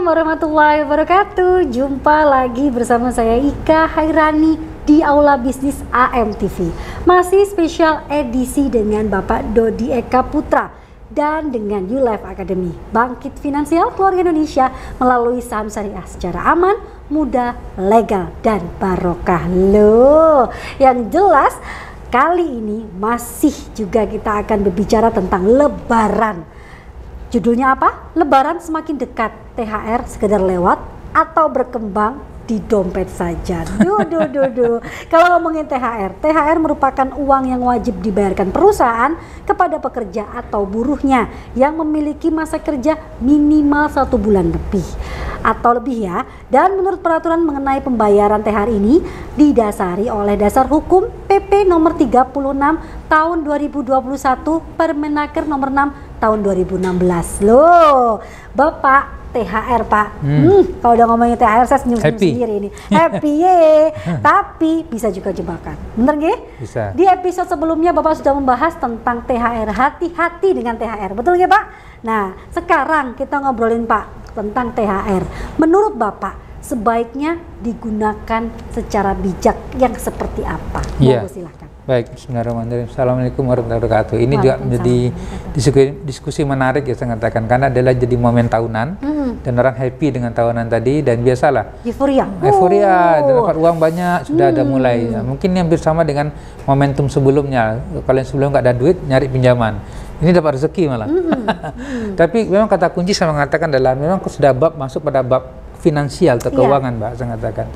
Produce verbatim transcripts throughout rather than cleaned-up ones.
warahmatullahi wabarakatuh. Jumpa lagi bersama saya Ika Hairani di Aula Bisnis A M T V. Masih spesial edisi dengan Bapak Dodi Eka Putra dan dengan YouLife Academy. Bangkit finansial keluarga Indonesia melalui saham syariah secara aman, mudah, legal, dan barokah. Loh, yang jelas kali ini masih juga kita akan berbicara tentang Lebaran. Judulnya apa? Lebaran semakin dekat, T H R sekedar lewat atau berkembang di dompet saja. Duh, duh, duh, duh. Kalau ngomongin T H R, T H R merupakan uang yang wajib dibayarkan perusahaan kepada pekerja atau buruhnya yang memiliki masa kerja minimal satu bulan lebih atau lebih ya. Dan menurut peraturan mengenai pembayaran T H R ini didasari oleh dasar hukum P P nomor tiga puluh enam tahun dua ribu dua puluh satu, Permenaker nomor enam tahun dua ribu enam belas. Loh, Bapak, T H R Pak, hmm. Hmm, kalau udah ngomongin T H R saya senyum-senyum sendiri ini. Happy ye, tapi bisa juga jebakan. Bener nggih? Bisa. Di episode sebelumnya Bapak sudah membahas tentang T H R, hati-hati dengan T H R. Betul nggih Pak? Nah, sekarang kita ngobrolin Pak tentang T H R. Menurut Bapak, sebaiknya digunakan secara bijak yang seperti apa? Iya. Monggo silahkan. Baik, bismillahirrahmanirrahim. Assalamualaikum warahmatullahi wabarakatuh. Ini juga menjadi diskusi, diskusi menarik ya saya katakan, karena adalah jadi momen tahunan hmm. dan orang happy dengan tahunan tadi, dan biasalah euforia, euforia, dan dapat uang banyak sudah hmm. ada mulai. Ya, mungkin yang bersama dengan momentum sebelumnya. Kalau yang sebelum nggak ada duit, nyari pinjaman. Ini dapat rezeki malah. Hmm. Tapi memang kata kunci saya mengatakan adalah memang sudah bab masuk pada bab finansial atau keuangan, yeah. Mbak, saya mengatakan.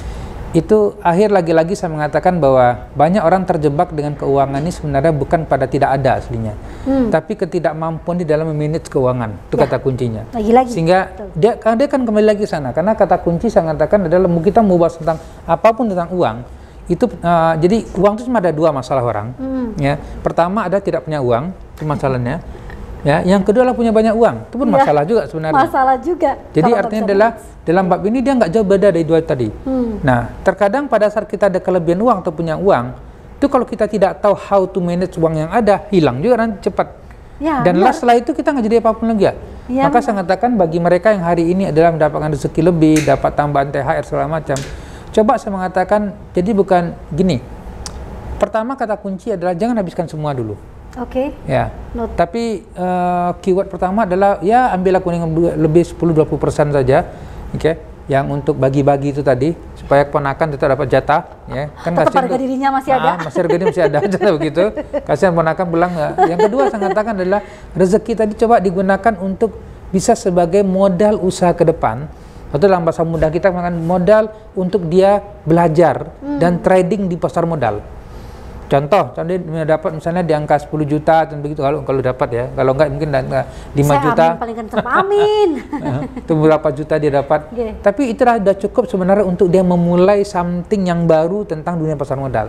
Itu akhir lagi-lagi saya mengatakan bahwa banyak orang terjebak dengan keuangan ini sebenarnya bukan pada tidak ada aslinya, hmm. tapi ketidakmampuan di dalam memanage keuangan. Itu ya. Kata kuncinya. Lagi-lagi. Sehingga dia, dia kan kembali lagi sana, karena kata kunci saya mengatakan adalah kita mau bahas tentang apapun tentang uang itu, uh, jadi uang itu cuma ada dua masalah orang. Hmm. Ya, pertama ada tidak punya uang, itu masalahnya. Ya, yang kedua adalah punya banyak uang, itu pun ya, masalah juga sebenarnya. Masalah juga. Jadi artinya adalah dalam bab ini dia nggak jauh beda dari dua tadi. Hmm. Nah, terkadang pada saat kita ada kelebihan uang atau punya uang, itu kalau kita tidak tahu how to manage uang yang ada, hilang juga nanti cepat. Ya, dan last setelah itu kita nggak jadi apapun lagi ya. Ya. Maka benar. Saya katakan bagi mereka yang hari ini adalah mendapatkan rezeki lebih, dapat tambahan T H R segala macam. Coba saya mengatakan, jadi bukan gini. Pertama kata kunci adalah jangan habiskan semua dulu. Oke. Okay. Ya. Not. Tapi uh, keyword pertama adalah ya ambillah kuning lebih sepuluh sampai dua puluh persen saja. Oke. Okay. Yang untuk bagi-bagi itu tadi supaya ponakan tetap dapat jatah, ya. Kan tetap harga dirinya masih ada. Ah, masih harga dirinya masih ada jatah begitu. Kasihan ponakan pulang enggak. Yang kedua saya katakan adalah rezeki tadi coba digunakan untuk bisa sebagai modal usaha ke depan. Atau dalam bahasa mudah kita mengatakan modal untuk dia belajar hmm. dan trading di pasar modal. Contoh, contoh dapat misalnya di angka sepuluh juta dan begitu kalau kalau dapat ya. Kalau enggak mungkin lima juta. Saya amin, paling kencang, amin. Itu berapa juta dia dapat. Okay. Tapi itulah sudah cukup sebenarnya untuk dia memulai something yang baru tentang dunia pasar modal.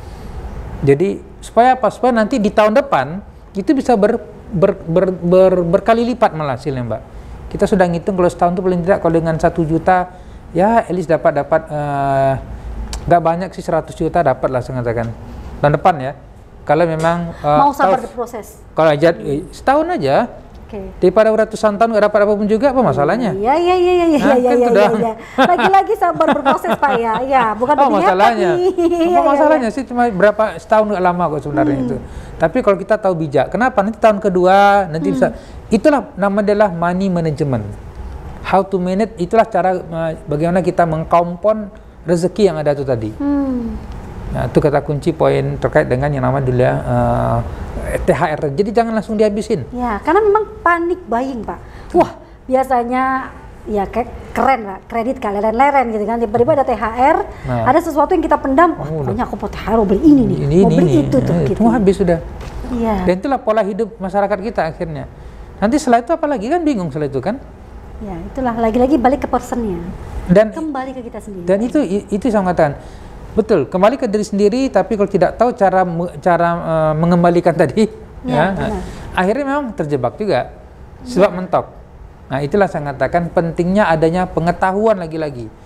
Jadi supaya apa? Supaya nanti di tahun depan itu bisa ber, ber, ber, ber, berkali lipat malah hasilnya, Mbak. Kita sudah ngitung kalau setahun itu paling tidak kalau dengan satu juta ya at least dapat dapat uh, nggak banyak sih seratus juta dapat lah saya katakan. Tahun depan ya, kalau memang uh, mau sabar berproses. Kalau aja eh, setahun aja, okay. Daripada ratusan tahun nggak dapat apapun juga, apa masalahnya? Iya iya iya iya iya iya iya. Lagi-lagi sabar berproses Pak ya, ya bukan oh, masalahnya. Apa masalahnya ya, ya. sih cuma berapa setahun nggak lama kok sebenarnya hmm. itu. Tapi kalau kita tahu bijak, kenapa nanti tahun kedua nanti hmm. bisa, itulah nama adalah money management. How to manage, itulah cara uh, bagaimana kita mengkompon rezeki yang ada itu tadi. Hmm. Nah, itu kata kunci poin terkait dengan yang namanya dulu uh, T H R. Jadi jangan langsung dihabisin. Ya, karena memang panik buying Pak. Wah, biasanya ya kayak keren lah, kredit kalian leren-leren gitu kan. Tiba-tiba ada T H R, nah. ada sesuatu yang kita pendam. Wah, oh, banyak aku mau T H R, mau beli ini nih, ini, mau beli ini, itu tuh. Nah, gitu. Itu habis sudah. Iya. Dan itulah pola hidup masyarakat kita akhirnya. Nanti setelah itu apa lagi kan bingung setelah itu kan? Ya, itulah lagi-lagi balik ke personnya. Dan kembali ke kita sendiri. Dan itu itu saya mengatakan. Betul, kembali ke diri sendiri, tapi kalau tidak tahu cara cara uh, mengembalikan tadi, ya, ya akhirnya memang terjebak juga, sebab ya. mentok. Nah, itulah saya katakan pentingnya adanya pengetahuan lagi-lagi.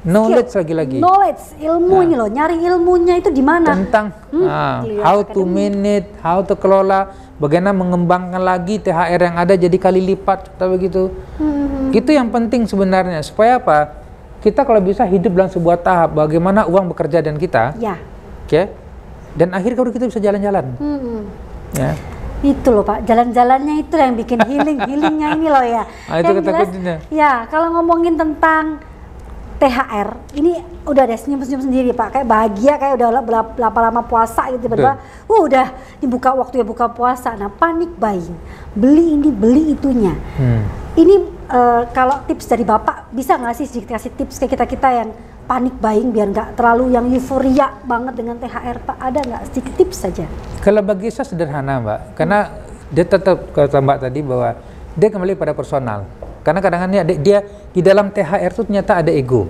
knowledge lagi-lagi. Knowledge, ilmu Nah. ini loh, nyari ilmunya itu di mana? Tentang Hmm, ah, di how akademi. to manage, how to kelola, bagaimana mengembangkan lagi T H R yang ada jadi kali lipat atau begitu. Hmm. Itu yang penting sebenarnya supaya apa? Kita kalau bisa hidup dalam sebuah tahap bagaimana uang bekerja dan kita, Ya. oke? Okay? Dan akhirnya kalau kita bisa jalan-jalan, Hmm. ya. Itu loh Pak, jalan-jalannya itu yang bikin healing, healingnya ini loh ya. Ah, itu Yang kata jelas, kuncinya. ya kalau ngomongin tentang T H R, ini udah ada senyum-senyum sendiri Pak, kayak bahagia, kayak udah berapa lama puasa gitu, tiba-tiba, uh, udah dibuka waktu ya buka puasa. Nah, panic buying, beli ini beli itunya. Hmm. Ini uh, kalau tips dari Bapak bisa nggak sih sedikit kasih tips ke kita kita yang panic buying biar nggak terlalu yang euforia banget dengan T H R Pak? Ada nggak sedikit tips saja? Kalau bagi saya sederhana Mbak, karena dia tetap kata Mbak tadi bahwa dia kembali pada personal. Karena kadang-kadang dia, dia di dalam T H R itu ternyata ada ego,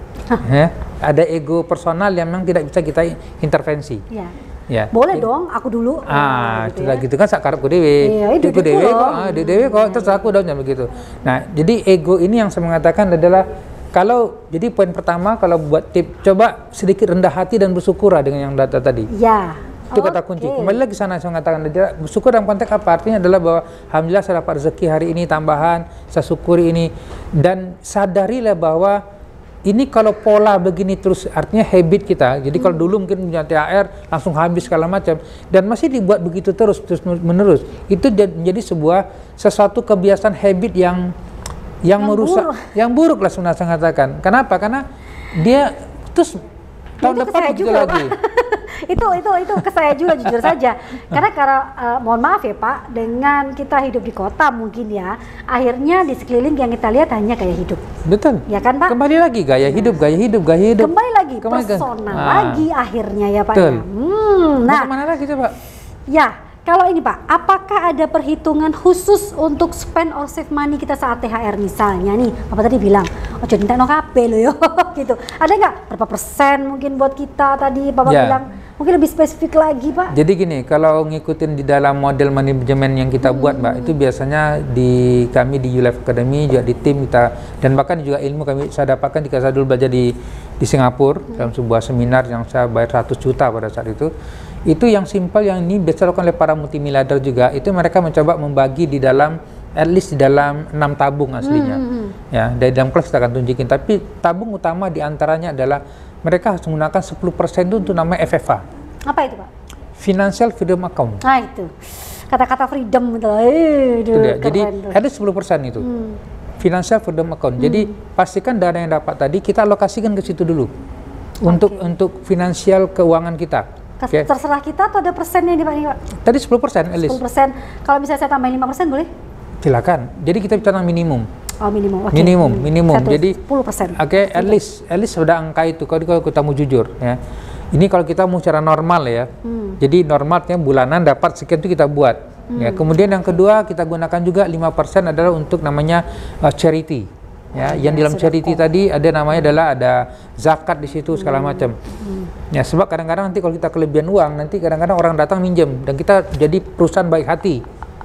ya, ada ego personal yang memang tidak bisa kita intervensi. Ya. Ya. Boleh dong, aku dulu. Ah, gitu sudah ya. gitu kan sakarepku dewe. Iya, itu Dikku duitku dewe loh. kok, ah, di dewe kok, terus aku daunnya begitu. Nah, jadi ego ini yang saya mengatakan adalah kalau jadi poin pertama kalau buat tip coba sedikit rendah hati dan bersyukur dengan yang data tadi. Ya. Itu kata kunci. Kembali lagi sana saya mengatakan dia bersyukur dalam konteks apa? Artinya adalah bahwa alhamdulillah saya dapat rezeki hari ini tambahan, saya syukuri ini dan sadarilah bahwa ini kalau pola begini terus artinya habit kita. Jadi hmm. kalau dulu mungkin punya T H R langsung habis segala macam dan masih dibuat begitu terus terus menerus. Itu menjadi sebuah sesuatu kebiasaan habit yang yang, yang merusak, buruk. yang buruk lah sebenarnya saya katakan. Kenapa? Karena dia terus tahun itu depan juga, juga lagi. itu itu itu ke saya juga jujur saja. Karena karena uh, mohon maaf ya Pak, dengan kita hidup di kota mungkin ya, akhirnya di sekeliling yang kita lihat hanya gaya hidup. Betul. Ya kan Pak? Kembali lagi gaya hidup, gaya hidup, gaya hidup. Kembali lagi Kembali personal nah. lagi akhirnya ya Pak. Betul. Ya. Hmm, nah, mana lagi coba? Ya. Kalau ini Pak, apakah ada perhitungan khusus untuk spend or save money kita saat T H R misalnya nih, Bapak tadi bilang, oh jadi entek no kabeh loh yo, gitu. Ada nggak berapa persen mungkin buat kita tadi Bapak ya. bilang, mungkin lebih spesifik lagi Pak? Jadi gini, kalau ngikutin di dalam model manajemen yang kita hmm. buat Mbak, itu biasanya di kami di U L I F Academy juga di tim kita dan bahkan juga ilmu kami saya dapatkan ketika saya dulu belajar di di Singapura hmm. dalam sebuah seminar yang saya bayar seratus juta pada saat itu. Itu yang simpel yang ini biasa dilakukan oleh para multimiliarder juga, itu mereka mencoba membagi di dalam at least di dalam enam tabung aslinya. Hmm. Ya, dari dalam kelas kita akan tunjukin, tapi tabung utama diantaranya adalah mereka harus menggunakan sepuluh persen itu untuk namanya F F A. Apa itu Pak? Financial Freedom Account. Nah itu, kata-kata freedom gitu loh. Eh, itu dia. Jadi ada sepuluh persen itu. Hmm. Financial Freedom Account. Hmm. Jadi pastikan dana yang dapat tadi kita alokasikan ke situ dulu. Okay. Untuk untuk finansial keuangan kita. Okay. Terserah kita atau ada persennya nih Pak? Pak? Tadi sepuluh persen at least. sepuluh persen. Kalau misalnya saya tambahin lima persen boleh? Silakan. Jadi kita bicara minimum. Oh minimum. Okay. Minimum, minimum. Satu, jadi sepuluh persen. Oke, okay, at least at least sudah angka itu kalau kita mau jujur ya. Ini kalau kita mau secara normal ya. Hmm. Jadi normalnya bulanan dapat sekian itu kita buat. Hmm. Ya, kemudian yang kedua kita gunakan juga lima persen adalah untuk namanya uh, charity. Ya, yang ya, dalam charity kok. Tadi ada namanya adalah ada zakat di situ segala hmm. macam. Hmm. Ya, sebab kadang-kadang nanti kalau kita kelebihan uang, nanti kadang-kadang orang datang minjem dan kita jadi perusahaan baik hati.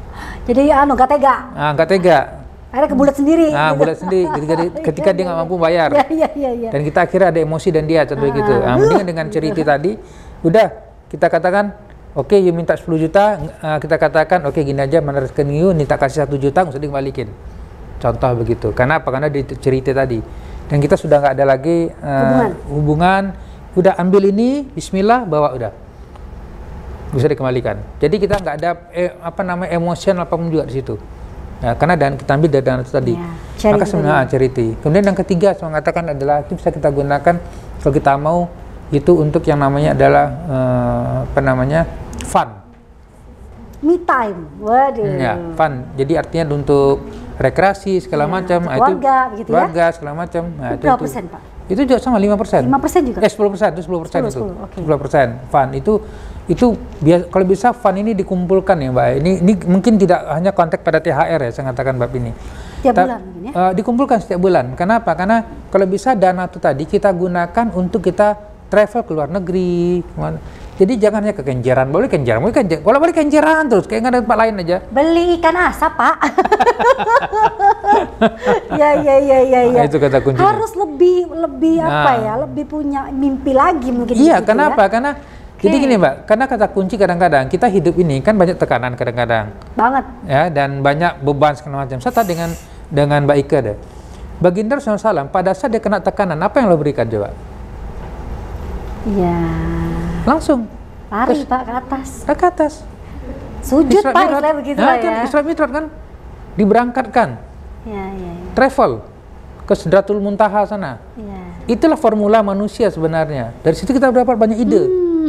Jadi anu gak tega. Ah, gak tega. Akhirnya kebulat sendiri. Nah, gitu. bulat sendiri ketika, ketika dia nggak mampu bayar. Ya, ya, ya, ya. Dan kita akhirnya ada emosi dan dia contoh ah. gitu. Nah, mendingan dengan charity tadi, udah kita katakan, oke, okay, you minta sepuluh juta, uh, kita katakan, oke okay, gini aja, mana rekening you, minta kasih satu juta, nggak usah dikembalikin. Contoh begitu. Karena apa? Karena di cerita tadi. Dan kita sudah nggak ada lagi uh, hubungan. hubungan. Udah ambil ini, Bismillah, bawa udah. Bisa dikembalikan. Jadi kita nggak ada eh, apa namanya emosional apapun juga di situ. Ya, karena dan kita ambil dari dana itu tadi. Ya, maka sebenarnya charity. Kemudian yang ketiga saya mengatakan adalah itu bisa kita gunakan kalau kita mau itu untuk yang namanya adalah uh, apa namanya fun. Me time. Waduh. Ya, fun. Jadi artinya untuk rekreasi segala ya, macam, keluarga, itu begitu keluarga ya? segala macam. Nah, itu berapa persen Pak? Itu juga sama lima persen. lima persen juga? Eh sepuluh persen, itu sepuluh persen itu. sepuluh, okay. sepuluh persen fun. Itu itu biasa, kalau bisa fun ini dikumpulkan ya Mbak. Ini ini mungkin tidak hanya konteks pada T H R ya, saya katakan Mbak ini. Setiap Ta bulan mungkin ya? Uh, dikumpulkan setiap bulan. Kenapa? Karena kalau bisa dana itu tadi kita gunakan untuk kita travel ke luar negeri. Jadi jangan hanya ke Kenjeran, boleh Kenjeran, boleh Kenjeran, kalau boleh Kenjeran terus, kayak nggak ada tempat lain aja. Beli ikan asap, Pak. Ya, ya, ya, ya, ya. Nah, itu kata kuncinya. Harus lebih, lebih Nah. apa ya, lebih punya mimpi lagi mungkin. Iya, gitu kenapa? Ya? Karena okay. Jadi gini Mbak, karena kata kunci kadang-kadang kita hidup ini kan banyak tekanan kadang-kadang. Banget. Ya, dan banyak beban segala macam. Serta dengan dengan Mbak Ika deh. Baginda Rasulullah shallallahu alaihi wasallam pada saat dia kena tekanan, apa yang lo berikan coba? Iya. Langsung lari terus, Pak ke atas. Ke atas. Sujud Isra Pak, Mi'raj. istilahnya begitu Nah, lah kan ya. Isra Mi'raj kan diberangkatkan. Ya, ya, ya. Travel ke Sidratul Muntaha sana. Ya. Itulah formula manusia sebenarnya. Dari situ kita dapat banyak ide.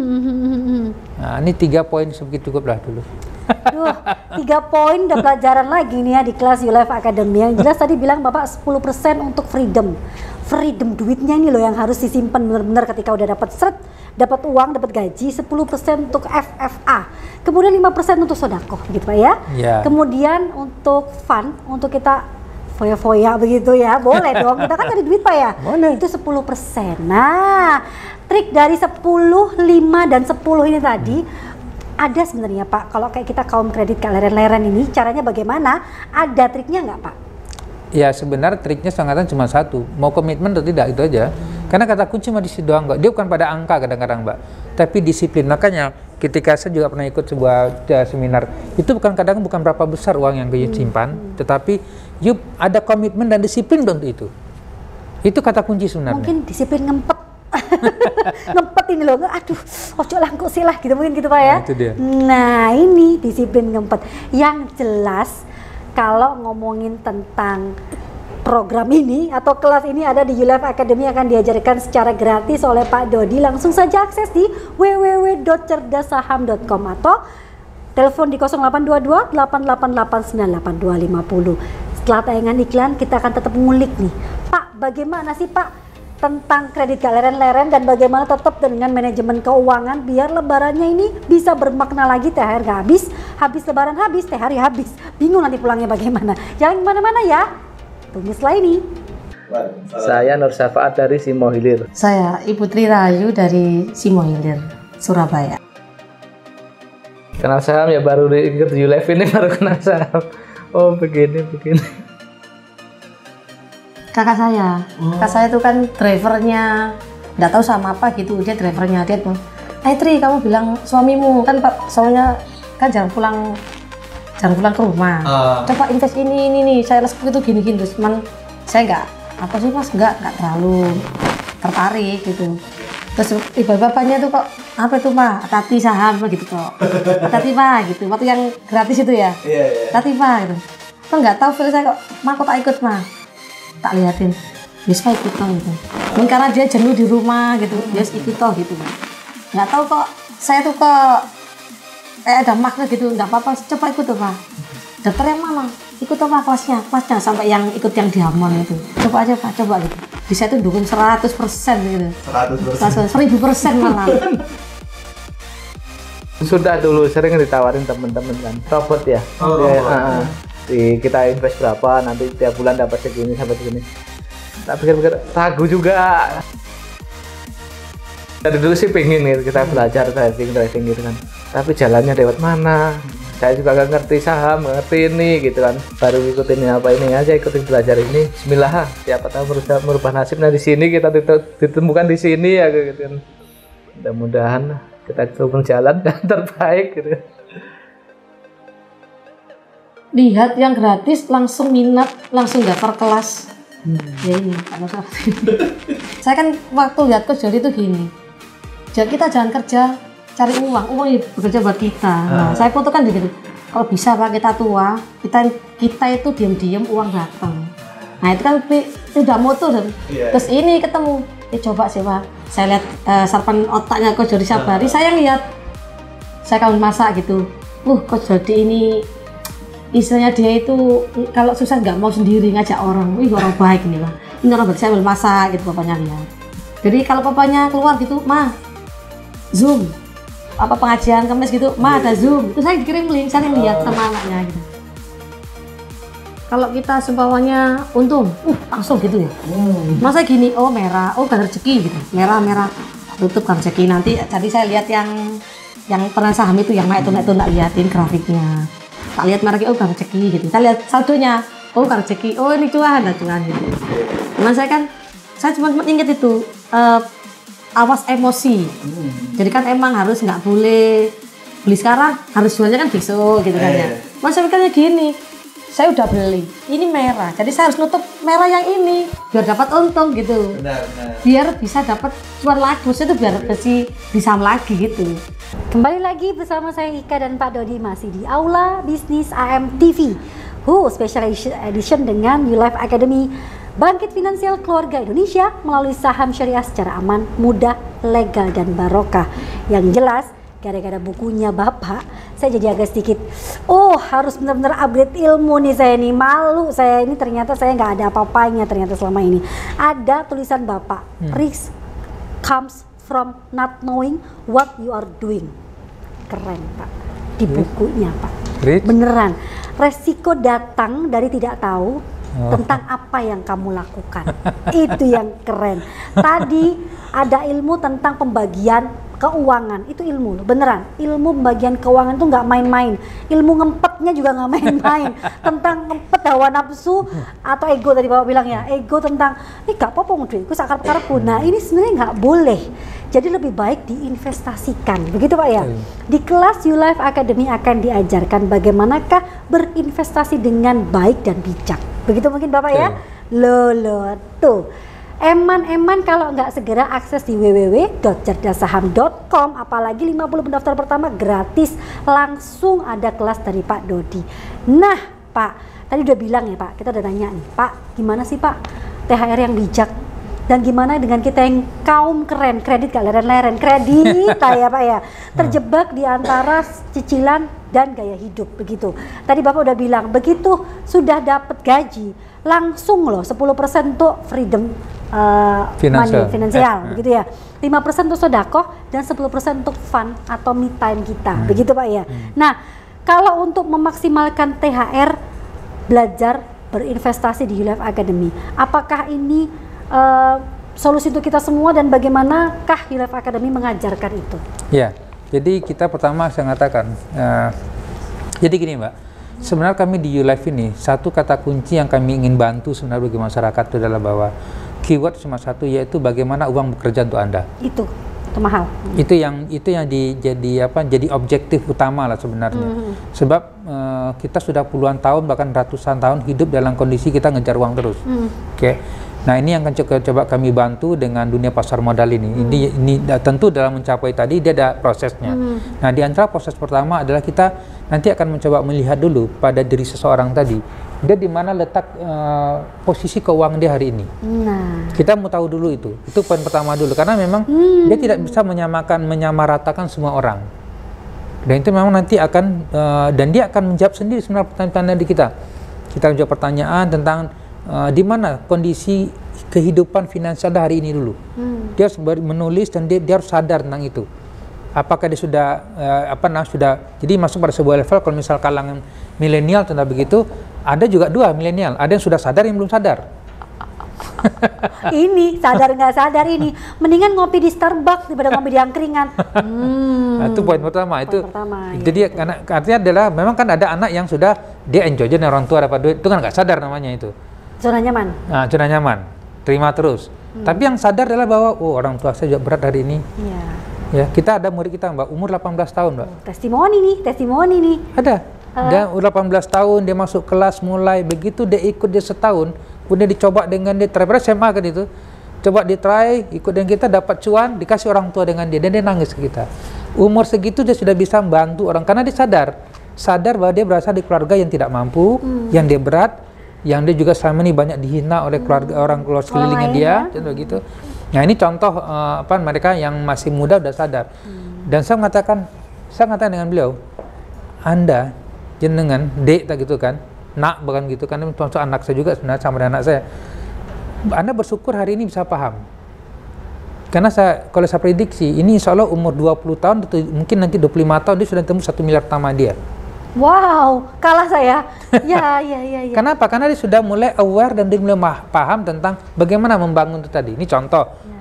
Hmm. Nah, ini tiga poin sebegitu cukup lah dulu. Duh, tiga poin udah pelajaran lagi nih ya di kelas YouLife Academy. Yang jelas tadi bilang Bapak sepuluh persen untuk freedom. Freedom duitnya ini loh yang harus disimpan benar-benar ketika udah dapat seret, dapat uang, dapat gaji. Sepuluh persen untuk F F A. Kemudian lima persen untuk sodako gitu Pak ya. Ya. Kemudian untuk fun, untuk kita foya-foya begitu ya. Boleh dong, kita kan cari duit Pak ya. Boleh. Itu sepuluh persen. Nah, trik dari sepuluh, lima, dan sepuluh ini tadi ada sebenarnya Pak, kalau kayak kita kaum kredit leren-leren ini caranya bagaimana? Ada triknya nggak Pak? Ya sebenarnya triknya sangatnya cuma satu, mau komitmen atau tidak itu aja. Karena kata kunci cuma di situ doang, Mbak. Dia bukan pada angka kadang-kadang Mbak, tapi disiplin. Makanya ketika saya juga pernah ikut sebuah uh, seminar, itu bukan kadang bukan berapa besar uang yang kita simpan, hmm. tetapi yuk ada komitmen dan disiplin untuk itu. Itu kata kunci sebenarnya. Mungkin disiplin ngempet. Ngempet ini loh, aduh, ojo langkuk silah gitu mungkin gitu Pak ya. Nah, itu dia. Nah ini disiplin ngempet. Yang jelas kalau ngomongin tentang program ini atau kelas ini ada di YouLife Academy akan diajarkan secara gratis oleh Pak Dodi. Langsung saja akses di w w w dot cerdas saham dot com atau telepon di nol delapan dua dua delapan delapan delapan sembilan delapan dua lima nol. Setelah tayangan iklan kita akan tetap ngulik nih, Pak, bagaimana sih Pak tentang kredit gak leren-leren dan bagaimana tetap dengan manajemen keuangan biar lebarannya ini bisa bermakna lagi. T H R gak habis, habis lebaran habis, T H R ya habis, bingung nanti pulangnya bagaimana. Jangan kemana-mana ya, tunggu setelah ini. Saya Nur Syafaat dari Simo Hilir. Saya Ibu Tri Rahayu dari Simo Hilir, Surabaya. Kenal saham ya baru ikut YouLife ini baru kenal saham. Oh begini begini. Kakak saya, oh. kakak saya itu kan drivernya, nggak tahu sama apa gitu, dia drivernya, dia tuh, eh Tri kamu bilang suamimu, kan Pak, soalnya kan jarang pulang, jarang pulang ke rumah, uh. coba invest ini, ini nih, saya les itu gini-gini, terus cuman saya nggak, apa sih mas, nggak, nggak terlalu tertarik gitu, terus ibu bapaknya tuh kok, apa itu Pak, hati saham gitu kok, hati Pak gitu, waktu yang gratis itu ya, yeah, yeah. hati Pak gitu, kok nggak tahu feel saya kok, mah kok tak ikut mah. Tak liatin, bisa ikut toh gitu. Mungkin karena dia jenuh di rumah gitu, dia ikut toh gitu. Nggak tahu kok, saya tuh kok eh ada makna gitu, nggak apa-apa, coba ikut tuh Pak. Daftar yang mana? Ikut tuh Pak kelasnya, kelasnya sampai yang ikut yang di Hamon itu. Coba aja Pak, coba gitu. Bisa tuh dukung seratus persen gitu. seratus persen. seribu persen malah. Sudah dulu sering ditawarin teman-teman kan, robot ya. Oh, ya, robot. Uh, Di, kita invest berapa nanti tiap bulan dapat segini sampai segini. Tak pikir-pikir ragu juga. Dari dulu sih pengen gitu, kita belajar trading trading gitu kan. Tapi jalannya lewat mana? Saya juga gak ngerti saham, gak ngerti ini gitu kan. Baru ikutin apa ini aja, ikutin belajar ini. Bismillah, siapa tahu merubah, merubah nasibnya di sini, kita ditemukan di sini ya gitu kan. Mudah-mudahan kita terus jalan yang terbaik gitu. Lihat yang gratis langsung minat, langsung daftar kelas. Hmm. Ya ini, apa saya kan waktu lihat Coach Dodi itu gini. Jadi kita jangan kerja cari uang, uang ya bekerja buat kita. Nah, ah. saya foto kan gitu. Kalau bisa Pak kita tua, kita kita itu diam-diam uang datang. Nah itu kan udah moto dan yeah. Terus ini ketemu, ya coba sih Pak. Saya lihat uh, sarapan otaknya Coach Dodi Sabari, ah. saya lihat, saya kalau masak gitu. Uh Coach Dodi ini istilahnya dia itu kalau susah nggak mau sendiri ngajak orang, wih orang baik nih lah. Ini orang berarti saya ambil masak gitu bapaknya lihat. Jadi kalau bapaknya keluar gitu, mah zoom apa pengajian kemis gitu, mah ada zoom. Itu saya dikirim link, saya lihat sama anaknya gitu. Kalau kita seumpamanya untung, uh langsung gitu ya. Masa gini, oh merah, oh gak rezeki gitu, merah merah. tutup kan rezeki nanti. Jadi saya lihat yang yang pernah saham itu yang naik tuh naik tuh tak liatin grafiknya, tak lihat mereka oh kan rezeki gitu, saya lihat saldonya oh kan rezeki, oh ini cuan ada cuan gitu. Cuman saya kan saya cuma ingat itu uh, awas emosi, hmm. jadi kan emang harus nggak boleh beli sekarang, harus jualnya kan besok gitu kan ya. Mas saya pikirnya gini, saya udah beli, ini merah, jadi saya harus nutup merah yang ini biar dapat untung gitu, benar, benar. Biar bisa dapat cuan lagi, maksudnya itu biar bersih bisa lagi gitu. Kembali lagi bersama saya Ika dan Pak Dodi masih di Aula Bisnis A M T V, Hu Special Edition dengan New Life Academy. Bangkit finansial keluarga Indonesia melalui saham syariah secara aman, mudah, legal, dan barokah. Yang jelas, gara-gara bukunya Bapak, saya jadi agak sedikit, oh harus benar-benar upgrade ilmu nih saya nih. Malu saya ini, ternyata saya nggak ada apa-apanya ternyata selama ini. Ada tulisan Bapak, hmm. risk comes from not knowing what you are doing. Keren Pak, di bukunya Pak. Rich? Beneran, resiko datang dari tidak tahu oh. tentang apa yang kamu lakukan. Itu yang keren. Tadi ada ilmu tentang pembagian keuangan, itu ilmu loh, beneran. Ilmu pembagian keuangan itu nggak main-main. Ilmu ngempetnya juga nggak main-main. Tentang ngempet hawa nafsu atau ego tadi Bapak bilang ya, ego tentang ini gak apa-apa duitku sakar-sakarku. Nah ini sebenarnya nggak boleh. Jadi lebih baik diinvestasikan, begitu Pak ya. Di kelas You Life Academy akan diajarkan bagaimanakah berinvestasi dengan baik dan bijak. Begitu mungkin Bapak ya. Loh loh tuh. Eman-eman kalau nggak segera akses di w w w dot cerdas saham dot com, apalagi lima puluh pendaftar pertama gratis, langsung ada kelas dari Pak Dodi. Nah Pak, tadi udah bilang ya Pak, kita udah tanya nih Pak, gimana sih Pak T H R yang bijak? Dan gimana dengan kita yang kaum keren, kredit gak leren-leren, kredit ya Pak ya, terjebak di antara cicilan dan gaya hidup begitu. Tadi Bapak udah bilang, begitu sudah dapat gaji, langsung loh sepuluh persen untuk freedom uh, finansial, money, finansial eh, begitu ya. lima persen untuk sedekah dan sepuluh persen untuk fun atau me time kita, hmm. begitu Pak ya. Hmm. Nah, kalau untuk memaksimalkan T H R, belajar berinvestasi di You Life Academy, apakah ini Uh, solusi untuk kita semua dan bagaimanakah You Life Academy mengajarkan itu? Ya, jadi kita pertama saya mengatakan, uh, jadi gini Mbak, sebenarnya kami di You Life ini satu kata kunci yang kami ingin bantu sebenarnya bagi masyarakat itu adalah bahwa keyword cuma satu, yaitu bagaimana uang bekerja untuk Anda. Itu, itu mahal. Itu yang itu yang di, jadi apa? Jadi objektif utama lah sebenarnya. Mm-hmm. Sebab uh, kita sudah puluhan tahun bahkan ratusan tahun hidup dalam kondisi kita ngejar uang terus. Mm. Oke. Okay? Nah ini yang akan coba kami bantu dengan dunia pasar modal ini. Hmm. Ini, ini tentu dalam mencapai tadi dia ada prosesnya. Hmm. Nah di antara proses pertama adalah kita nanti akan mencoba melihat dulu pada diri seseorang tadi, dia di mana letak uh, posisi keuangan dia hari ini. Nah. Kita mau tahu dulu itu. Itu poin pertama dulu karena memang hmm. dia tidak bisa menyamakan menyamaratakan semua orang. Dan itu memang nanti akan uh, dan dia akan menjawab sendiri sebenarnya pertanyaan di kita. Kita menjawab pertanyaan tentang Uh, di mana kondisi kehidupan finansial hari ini dulu. Hmm. Dia harus menulis dan dia, dia harus sadar tentang itu. Apakah dia sudah uh, apa nah sudah jadi masuk pada sebuah level. Kalau misal kalangan milenial tentang begitu, ada juga dua milenial. Ada yang sudah sadar, yang belum sadar. Ini sadar nggak sadar ini, mendingan ngopi di Starbucks daripada ngopi di angkringan. Hmm. Nah, itu poin pertama. Poin itu pertama, jadi ya, karena artinya adalah memang kan ada anak yang sudah dia enjoy aja orang tua dapat duit, itu kan nggak sadar namanya itu. Zona nyaman. Nah, zona nyaman, terima terus. Hmm. Tapi yang sadar adalah bahwa oh orang tua saya juga berat hari ini. Iya. Ya, kita ada murid kita Mbak, umur delapan belas tahun Mbak. Oh, testimoni nih, testimoni nih. Ada. Uh. Dia umur delapan belas tahun, dia masuk kelas mulai begitu dia ikut dia setahun, kemudian dicoba dengan dia try S M A kan itu. Coba di try, ikut dengan kita dapat cuan, dikasih orang tua dengan dia dan dia nangis ke kita. Umur segitu dia sudah bisa membantu orang karena dia sadar, sadar bahwa dia berasal dari keluarga yang tidak mampu, hmm. yang dia berat. Yang dia juga selama ini banyak dihina oleh keluarga hmm. orang keluarga sekelilingnya dia, contoh gitu. Nah ini contoh uh, apa mereka yang masih muda udah sadar. Hmm. Dan saya mengatakan, saya mengatakan dengan beliau, Anda jenengan dek tak gitu kan, nak bukan gitu kan, contoh anak saya juga sebenarnya sama dengan anak saya. Anda bersyukur hari ini bisa paham. Karena saya kalau saya prediksi ini insya Allah umur dua puluh tahun atau mungkin nanti dua puluh lima tahun dia sudah tembus satu miliar pertama dia. Wow, kalah saya. Ya, ya, ya, ya. Kenapa? Karena dia sudah mulai aware dan dia mulai paham tentang bagaimana membangun itu tadi. Ini contoh, ya.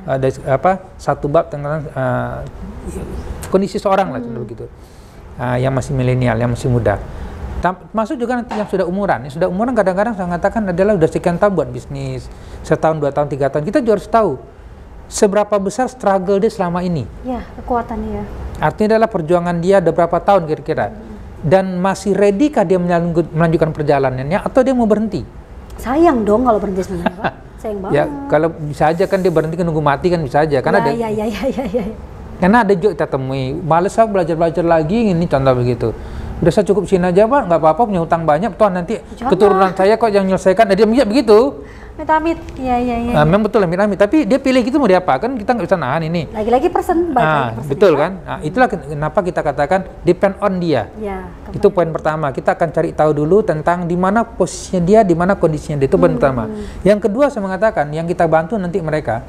ada apa satu bab tentang uh, kondisi seorang lah, contoh begitu, uh, yang masih milenial, yang masih muda. Masuk juga nanti yang sudah umuran, yang sudah umuran kadang-kadang saya mengatakan adalah udah sekian tahun buat bisnis, setahun, dua tahun, tiga tahun. Kita juga harus tahu seberapa besar struggle dia selama ini. Ya, kekuatannya ya. Artinya adalah perjuangan dia ada berapa tahun kira-kira. Hmm. Dan masih ready kah dia melanjutkan perjalanannya atau dia mau berhenti? Sayang dong kalau berhenti sebenarnya, Pak. Sayang banget. Ya, kalau bisa aja kan dia berhenti kan nunggu mati kan bisa aja. Karena ya, ada, ya, ya, ya, ya, ya. Karena ada juga kita temui, males aku belajar-belajar lagi, ini contoh begitu. Udah saya cukup sini aja Pak, nggak apa-apa punya utang banyak, toh nanti Jangan. keturunan saya kok yang menyelesaikan. Nah, dia mikir begitu. Amit-amit, ya, ya, ya. Nah, memang betul amit-amit, tapi dia pilih gitu mau diapa kan kita nggak bisa nahan ini. Lagi-lagi persen, nah, persen betul ya, kan? Nah, itulah kenapa kita katakan depend on dia. Ya, itu poin pertama. Kita akan cari tahu dulu tentang di mana posisinya dia, di mana kondisinya dia. Itu poin hmm. pertama. Yang kedua saya mengatakan, yang kita bantu nanti mereka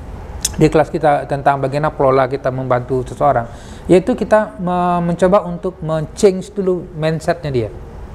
di kelas kita tentang bagaimana pola kita membantu seseorang, yaitu kita me mencoba untuk men-change dulu mindsetnya dia,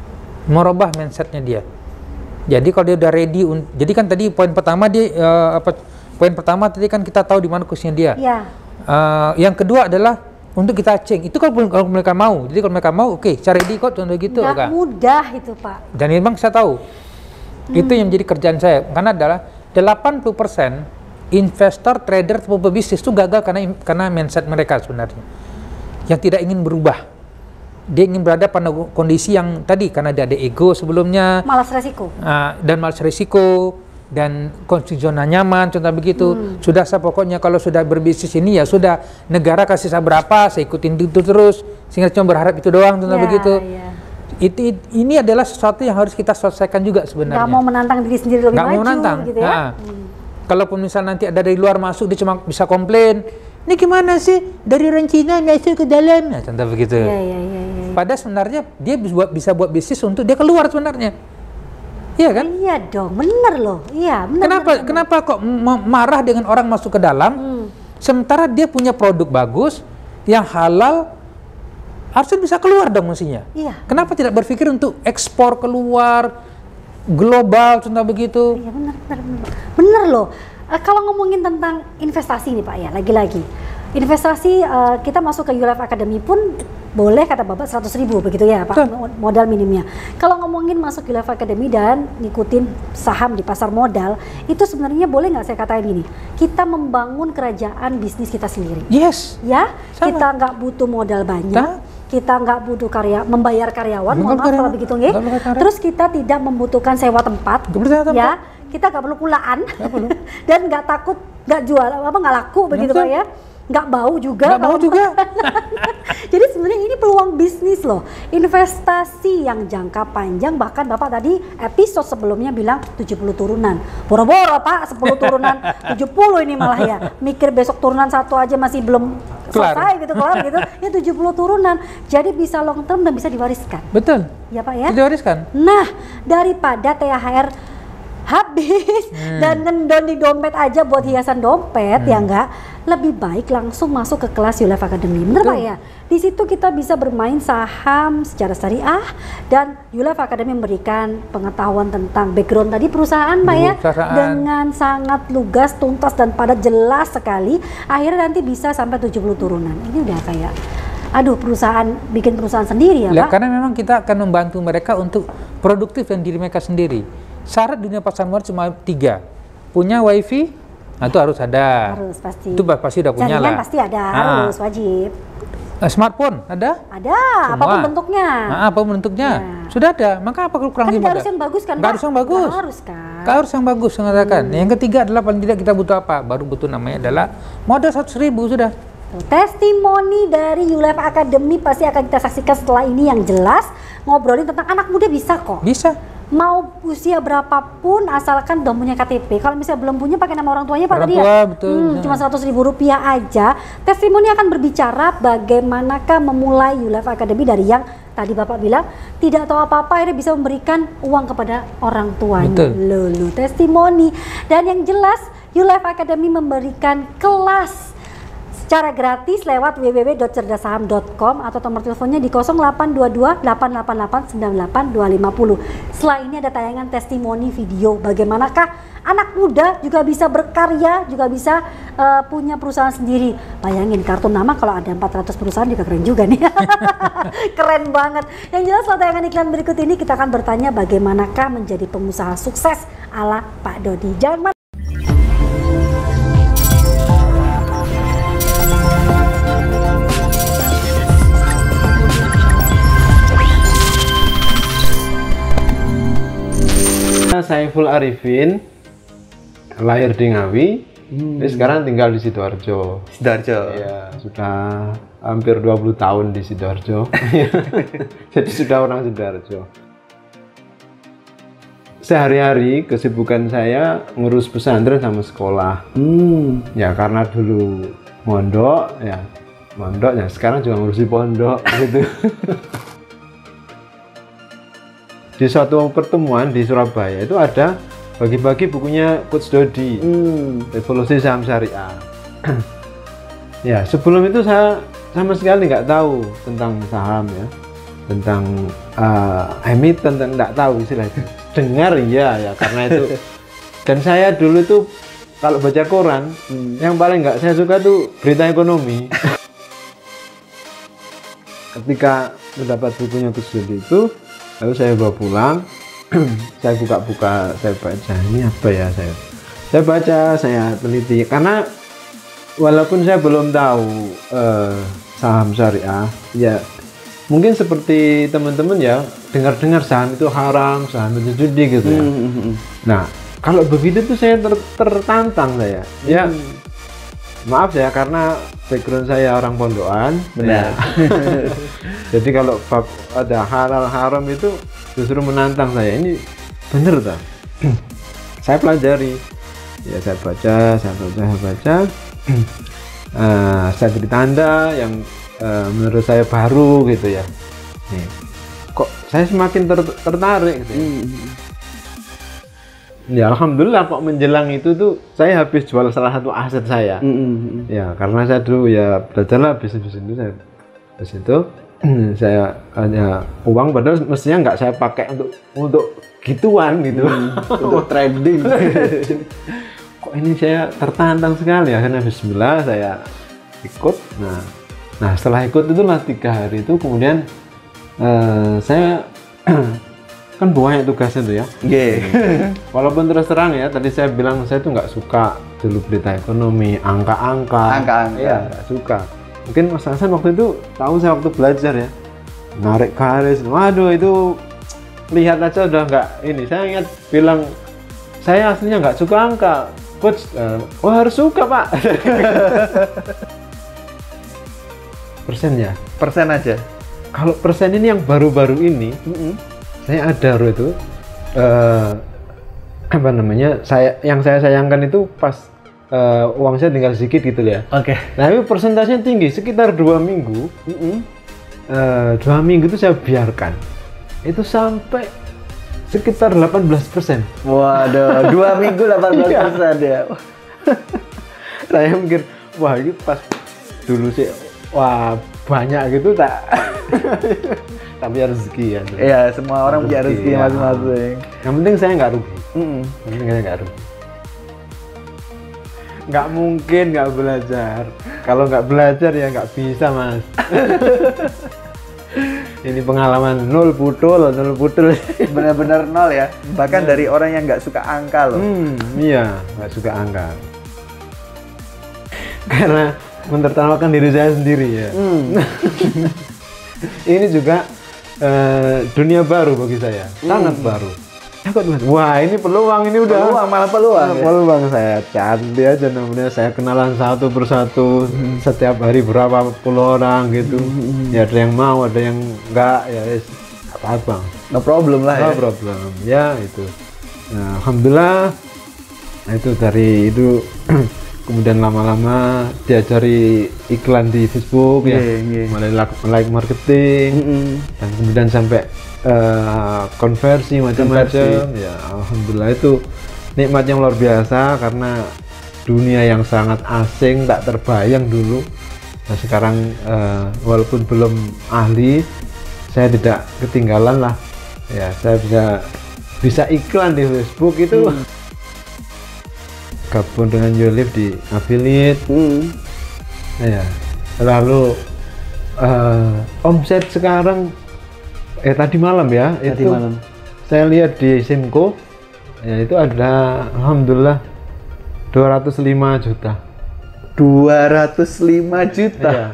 merubah mindsetnya dia. Jadi kalau dia udah ready, jadi kan tadi poin pertama dia uh, apa? Poin pertama tadi kan kita tahu di mana kursinya dia. Ya. Uh, yang kedua adalah untuk kita change. Itu kalau, kalau mereka mau. Jadi kalau mereka mau, oke, okay, cari ready kok contoh gitu. Nggak kan? Mudah itu Pak. Dan memang saya tahu hmm. itu yang menjadi kerjaan saya. Karena adalah delapan puluh persen investor, trader, atau pebisnis itu gagal karena karena mindset mereka sebenarnya yang tidak ingin berubah. Dia ingin berada pada kondisi yang tadi karena dia ada ego sebelumnya, malas resiko, uh, dan malas resiko dan kondisi zona nyaman, contoh begitu. Hmm. Sudah saya pokoknya kalau sudah berbisnis ini ya sudah negara kasih saya berapa, saya ikutin itu terus, sehingga cuma berharap itu doang, contoh yeah, begitu. Yeah. Itu ini adalah sesuatu yang harus kita selesaikan juga sebenarnya. Nggak mau menantang diri sendiri lebih Nggak maju, mau menantang. Gitu ya. Nah, hmm. Kalaupun misal nanti ada dari luar masuk, dia cuma bisa komplain. Ini gimana sih dari orang Cina masuk ke dalam? Nah, contoh begitu. Ya, ya, ya, ya. Padahal sebenarnya dia bisa buat, bisa buat bisnis untuk dia keluar sebenarnya. Iya kan? Iya dong, bener loh. Iya, bener. Kenapa bener, kenapa kok marah dengan orang masuk ke dalam? Hmm. Sementara dia punya produk bagus yang halal, harusnya bisa keluar dong mestinya. Iya. Kenapa tidak berpikir untuk ekspor keluar global contoh begitu? Iya benar benar benar. Bener loh. Uh, kalau ngomongin tentang investasi nih Pak ya, lagi-lagi investasi uh, kita masuk ke YouLife Academy pun boleh kata Bapak seratus ribu begitu ya Pak. Betul. Modal minimnya. Kalau ngomongin masuk YouLife Academy dan ngikutin saham di pasar modal, itu sebenarnya boleh nggak saya katakan gini, kita membangun kerajaan bisnis kita sendiri. Yes. Ya, sama. Kita nggak butuh modal banyak. Ta? Kita nggak butuh karya membayar karyawan, mohon maaf kalau begitu nggih. Terus kita tidak membutuhkan sewa tempat, tempat. Ya. Kita nggak perlu kulaan dan nggak takut nggak jual apa nggak laku begitu Pak ya, nggak bau juga nggak bau juga. Jadi sebenarnya ini peluang bisnis loh, investasi yang jangka panjang. Bahkan Bapak tadi episode sebelumnya bilang tujuh puluh turunan, boro-boro Pak sepuluh turunan, tujuh puluh ini malah ya, mikir besok turunan satu aja masih belum selesai gitu kelar gitu ya, tujuh puluh turunan, jadi bisa long term dan bisa diwariskan. Betul ya Pak ya, diwariskan. Nah daripada T H R habis hmm. dan ngendon di dompet aja buat hiasan dompet, hmm. ya enggak, lebih baik langsung masuk ke kelas YouLife Academy, bener Pak ya? Di situ kita bisa bermain saham secara syariah dan YouLife Academy memberikan pengetahuan tentang background tadi perusahaan Pak ya, dengan sangat lugas, tuntas dan padat, jelas sekali. Akhirnya nanti bisa sampai tujuh puluh turunan. Ini udah kayak aduh perusahaan bikin perusahaan sendiri ya Pak. Pak. Karena memang kita akan membantu mereka untuk produktif dan diri mereka sendiri. Syarat dunia pasar modal cuma tiga, punya wifi, nah itu harus ada. Harus pasti. Itu pasti udah punya Jaringan lah. Pasti ada, nah. harus wajib. Smartphone ada? Ada, semua. Apapun bentuknya. Nah, apapun bentuknya ya. Sudah ada. Maka apa kurang kan gimana? Harus yang bagus kan? Gak harus yang bagus. Gak harus kan? Gak harus yang bagus mengatakan. Hmm. Yang ketiga adalah paling tidak kita butuh apa? Baru butuh namanya adalah modal seratus ribu sudah. Testimoni dari YouLife Academy pasti akan kita saksikan setelah ini yang jelas. Ngobrolin tentang anak muda bisa kok. Bisa. Mau usia berapapun asalkan udah punya K T P. Kalau misalnya belum punya pakai nama orang tuanya Pak orang tadi tua, ya. Betul, Hmm, ya. Cuma seratus ribu rupiah aja. Testimoni akan berbicara bagaimanakah memulai YouLife Academy dari yang tadi Bapak bilang tidak tahu apa-apa akhirnya bisa memberikan uang kepada orang tuanya. Lulu testimoni. Dan yang jelas YouLife Academy memberikan kelas secara gratis lewat w w w dot cerdas saham dot com atau nomor teleponnya di nol delapan dua dua delapan delapan delapan sembilan delapan dua lima nol. Setelah ini ada tayangan testimoni video bagaimanakah anak muda juga bisa berkarya, juga bisa uh, punya perusahaan sendiri. Bayangin kartu nama kalau ada empat ratus perusahaan juga keren juga nih. Keren banget. Yang jelas setelah tayangan iklan berikut ini kita akan bertanya bagaimanakah menjadi pengusaha sukses ala Pak Dodi. Jangan Saiful Arifin, lahir di Ngawi, hmm. tapi sekarang tinggal di Sidoarjo. Sidoarjo. Ya, sudah hampir dua puluh tahun di Sidoarjo. Jadi sudah orang Sidoarjo. Sehari-hari kesibukan saya ngurus pesantren sama sekolah. Hmm. Ya karena dulu mondok, ya mondok, ya sekarang juga ngurusi pondok gitu. Di suatu pertemuan di Surabaya itu ada bagi-bagi bukunya Coach Dodi, hmm. Revolusi Saham Syariah. Ya sebelum itu saya sama sekali nggak tahu tentang saham ya, tentang uh, emiten, nggak tahu istilahnya. Dengar ya ya karena itu. Dan saya dulu tuh kalau baca koran, hmm. yang paling nggak saya suka tuh berita ekonomi. Ketika mendapat bukunya Coach Dodi itu, lalu saya bawa pulang, saya buka-buka, saya baca, ini apa ya saya? Saya baca, saya teliti, karena walaupun saya belum tahu eh, saham syariah, ya mungkin seperti teman-teman ya, dengar-dengar saham itu haram, saham itu judi gitu ya. Mm-hmm. Nah, kalau begitu tuh saya ter tertantang saya. Mm. Ya, maaf ya, karena background saya orang pondokan. Benar. Ya. Jadi kalau bab ada halal haram itu justru menantang saya. Ini bener tak? Saya pelajari. Ya saya baca, saya baca, saya baca. uh, saya beri tanda yang uh, menurut saya baru gitu ya. Nih, kok saya semakin ter tertarik gitu ya. Hmm. Ya alhamdulillah kok menjelang itu tuh saya habis jual salah satu aset saya. Mm-hmm. Ya karena saya dulu ya belajarlah bisnis itu saya. Terus itu saya hanya uang padahal mestinya nggak saya pakai untuk untuk gituan gitu. Mm, untuk trading. Kok ini saya tertantang sekali akhirnya bismillah saya ikut. Nah, nah setelah ikut itulah tiga hari itu kemudian uh, saya kan banyak tugasnya tuh ya. Yeah. Walaupun terus terang ya, tadi saya bilang saya tuh nggak suka dulu berita ekonomi, angka-angka. Angka-angka. Iya, nggak suka. Mungkin Mas Hasan waktu itu tahu saya waktu belajar ya, narik garis. Waduh itu lihat aja udah nggak ini. Saya ingat bilang saya aslinya nggak suka angka. Coach, uh, oh harus suka Pak. Persen ya? Persen aja. Kalau persen ini yang baru-baru ini. Mm-hmm. Saya ada loh itu uh, apa namanya saya yang saya sayangkan itu pas uh, uang saya tinggal sedikit gitu ya. Oke. Okay. Nah itu persentasenya tinggi sekitar dua minggu. Mm-hmm. uh, dua minggu itu saya biarkan itu sampai sekitar delapan belas persen. Waduh, dua minggu delapan belas persen ya. Saya mikir wah ini pas dulu sih wah banyak gitu tak. Tapi rezeki ya. Iya, semua orang punya rezeki masing-masing. Ya. Yang penting saya nggak rugi. Mm-hmm. Yang penting saya nggak rugi. Nggak mungkin nggak belajar. Kalau nggak belajar ya nggak bisa Mas. Ini pengalaman nol putul, nol putul. Benar-benar nol ya. Bahkan nah. Dari orang yang nggak suka angka loh. Hmm, iya, nggak suka angka. Karena menertawakan diri saya sendiri ya. Hmm. Ini juga Uh, dunia baru bagi saya, sangat hmm. baru. Wah ini peluang, ini udah peluang, malah peluang. Nah, ya? Peluang saya cari aja namanya, saya kenalan satu persatu, hmm. setiap hari berapa puluh orang gitu. Hmm. Ya ada yang mau, ada yang enggak, ya yes, apa-apa. No problem lah no ya. No problem, ya itu. Nah, alhamdulillah, nah, itu dari itu. Kemudian lama-lama diajari iklan di Facebook yeah, ya, yeah. mulai like marketing, mm -hmm. dan kemudian sampai uh, konversi macam-macam. Ya, alhamdulillah itu nikmat yang luar biasa karena dunia yang sangat asing, tak terbayang dulu. Nah sekarang uh, walaupun belum ahli, saya tidak ketinggalan lah. Ya, saya bisa bisa iklan di Facebook itu. Hmm. Gabung dengan YouLive di affiliate. Hmm. Ya, lalu uh, omset sekarang eh tadi malam ya, tadi itu malam. Saya lihat di Simco, ya itu ada alhamdulillah dua ratus lima juta. dua ratus lima juta. Ya.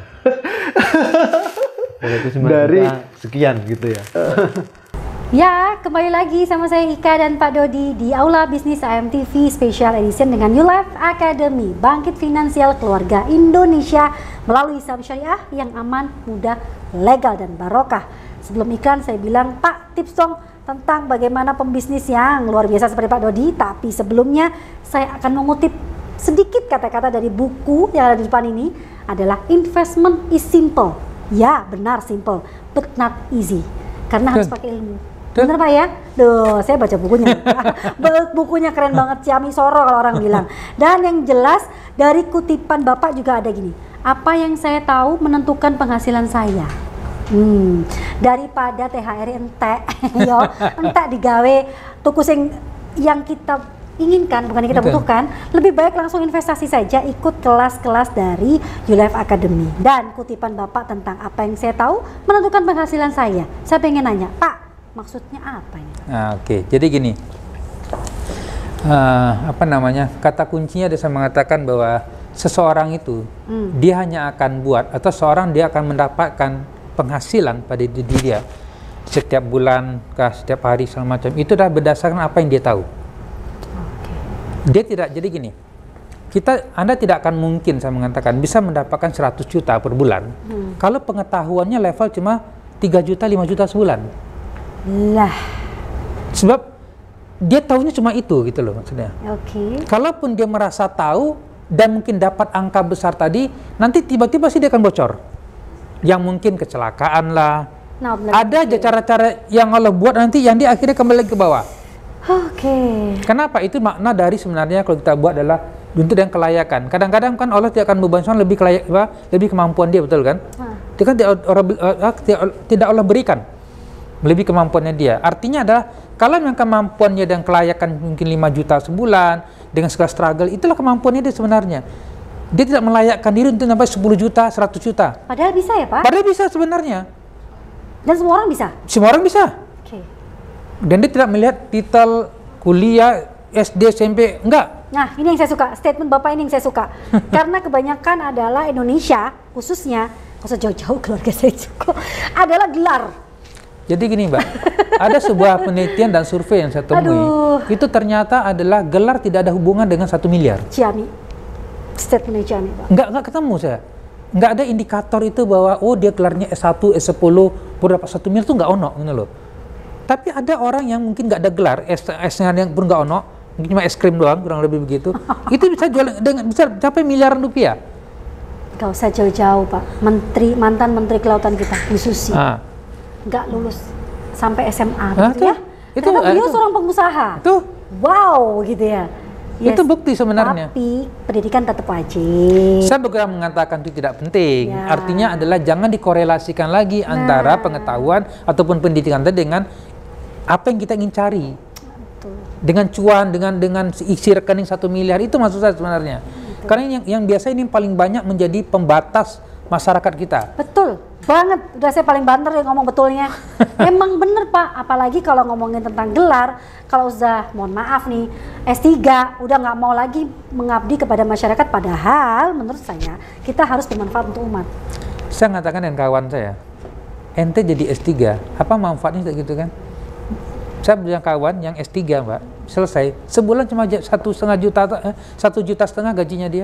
dua ratus lima dari juta sekian gitu ya. Ya, kembali lagi sama saya Ika dan Pak Dodi di Aula Bisnis A M T V Special Edition dengan YouLive Academy, bangkit finansial keluarga Indonesia melalui saham syariah yang aman, mudah, legal dan barokah. Sebelum iklan saya bilang, Pak, tips dong tentang bagaimana pembisnis yang luar biasa seperti Pak Dodi. Tapi sebelumnya saya akan mengutip sedikit kata-kata dari buku yang ada di depan ini, adalah investment is simple. Ya, benar simple, but not easy. Karena harus pakai ilmu. Bener Pak ya? Duh, saya baca bukunya. Bukunya keren banget, Ciami Soro kalau orang bilang. Dan yang jelas dari kutipan Bapak juga ada gini, apa yang saya tahu menentukan penghasilan saya. Hmm, daripada T H R ente, yo, ente digawe tuku sing yang kita inginkan, bukan yang kita butuhkan, lebih baik langsung investasi saja, ikut kelas-kelas dari YouLive Academy. Dan kutipan Bapak tentang apa yang saya tahu menentukan penghasilan saya. Saya pengen nanya, Pak, maksudnya apa ini? Nah, Oke, okay. Jadi gini, uh, apa namanya, kata kuncinya ada saya mengatakan bahwa seseorang itu hmm. dia hanya akan buat, atau seorang dia akan mendapatkan penghasilan pada diri dia setiap bulan, kah, setiap hari, segala macam. Itu dah berdasarkan apa yang dia tahu. Okay. Dia tidak, jadi gini, kita, Anda tidak akan mungkin, saya mengatakan, bisa mendapatkan seratus juta per bulan hmm. kalau pengetahuannya level cuma tiga juta, lima juta sebulan. Lah, sebab dia tahunya cuma itu gitu loh maksudnya. Oke. Okay. Kalaupun dia merasa tahu dan mungkin dapat angka besar tadi, nanti tiba-tiba sih dia akan bocor. Yang mungkin kecelakaan lah. Nah, ada aja cara-cara yang Allah buat nanti yang dia akhirnya kembali ke bawah. Oke. Okay. Kenapa? Itu makna dari sebenarnya kalau kita buat adalah untuk yang kelayakan. Kadang-kadang kan Allah tidak akan beban lebih kelayak, lebih kemampuan dia, betul kan? Hmm. Dia kan tidak, tidak Allah berikan lebih kemampuannya dia. Artinya adalah kalau yang kemampuannya dan kelayakan mungkin lima juta sebulan dengan segala struggle, itulah kemampuannya dia sebenarnya. Dia tidak melayakkan diri untuk sampai sepuluh juta, seratus juta. Padahal bisa ya, Pak? Padahal bisa sebenarnya. Dan semua orang bisa? Semua orang bisa. Oke. Okay. Dan dia tidak melihat titel kuliah, S D, S M P, enggak. Nah, ini yang saya suka, statement Bapak ini yang saya suka. Karena kebanyakan adalah Indonesia, khususnya, nggak usah jauh-jauh keluarga saya juga, adalah gelar. Jadi gini Mbak, ada sebuah penelitian dan survei yang saya temui, Aduh. itu ternyata adalah gelar tidak ada hubungan dengan satu miliar. Ciami. Statementnya Ciami, Pak. Enggak, enggak ketemu saya. Enggak ada indikator itu bahwa, oh dia gelarnya S satu, S sepuluh, berapa satu miliar itu enggak ono, gitu loh. Tapi ada orang yang mungkin enggak ada gelar, S, S-nya yang pun enggak ono, mungkin cuma es krim doang, kurang lebih begitu. Itu bisa jual dengan bisa capai miliaran rupiah. Enggak usah jauh-jauh, Pak. Menteri, mantan Menteri Kelautan kita, Bu Susi. Ah. Enggak lulus sampai S M A, nah, gitu ya. Itu, ternyata beliau itu. seorang pengusaha. Itu. Wow, gitu ya. Yes. Itu bukti sebenarnya. Tapi pendidikan tetap wajib. Saya bergerak mengatakan itu tidak penting. Ya. Artinya adalah jangan dikorelasikan lagi nah. antara pengetahuan ataupun pendidikan tadi dengan apa yang kita ingin cari. Betul. Dengan cuan, dengan dengan isi rekening satu miliar, itu maksud saya sebenarnya. Betul. Karena yang yang biasa ini paling banyak menjadi pembatas masyarakat kita. Betul banget, udah saya paling banter ya ngomong betulnya. Emang bener Pak, apalagi kalau ngomongin tentang gelar, kalau sudah mohon maaf nih S tiga udah nggak mau lagi mengabdi kepada masyarakat, padahal menurut saya kita harus bermanfaat untuk umat. Saya mengatakan dengan kawan saya, ente jadi S tiga, apa manfaatnya gitu kan? Saya punya kawan yang S tiga Mbak, selesai sebulan cuma satu setengah juta, eh, satu juta setengah gajinya dia.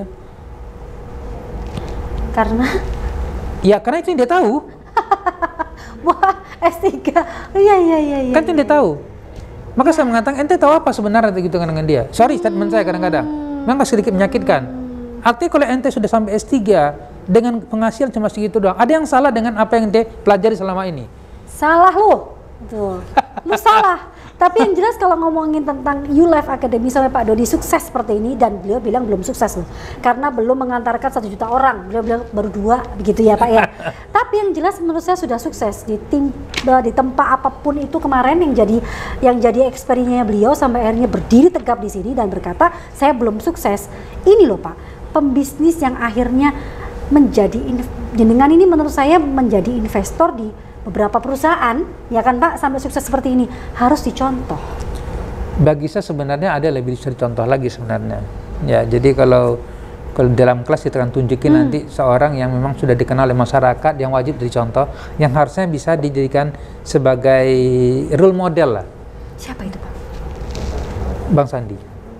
Karena? Ya karena itu yang dia tahu. Wah, S tiga, iya iya iya. Kan itu yang dia tahu. Maka saya mengatakan, ente tahu apa sebenarnya gitu dengan dia? Sorry statement saya kadang-kadang, memang sedikit menyakitkan. Artinya kalau ente sudah sampai S tiga dengan penghasilan cuma segitu doang, ada yang salah dengan apa yang ente pelajari selama ini? Salah lu, tuh, lu salah. Tapi yang jelas kalau ngomongin tentang YouLife Academy sampai Pak Dodi sukses seperti ini, dan beliau bilang belum sukses loh, karena belum mengantarkan satu juta orang, beliau bilang baru dua, begitu ya Pak ya. Tapi yang jelas menurut saya sudah sukses di tim, di tempat apapun itu kemarin yang jadi yang jadi eksperimennya beliau sampai akhirnya berdiri tegap di sini dan berkata saya belum sukses. Ini loh Pak, pembisnis yang akhirnya menjadi jenengan ini menurut saya menjadi investor di beberapa perusahaan, ya kan Pak, sampai sukses seperti ini harus dicontoh. Bagi saya sebenarnya ada lebih bisa dicontoh lagi sebenarnya. Ya, jadi kalau kalau dalam kelas kita akan tunjukin hmm. nanti seorang yang memang sudah dikenal oleh masyarakat yang wajib dicontoh, yang harusnya bisa dijadikan sebagai role model lah. Siapa itu Pak? Bang Sandi.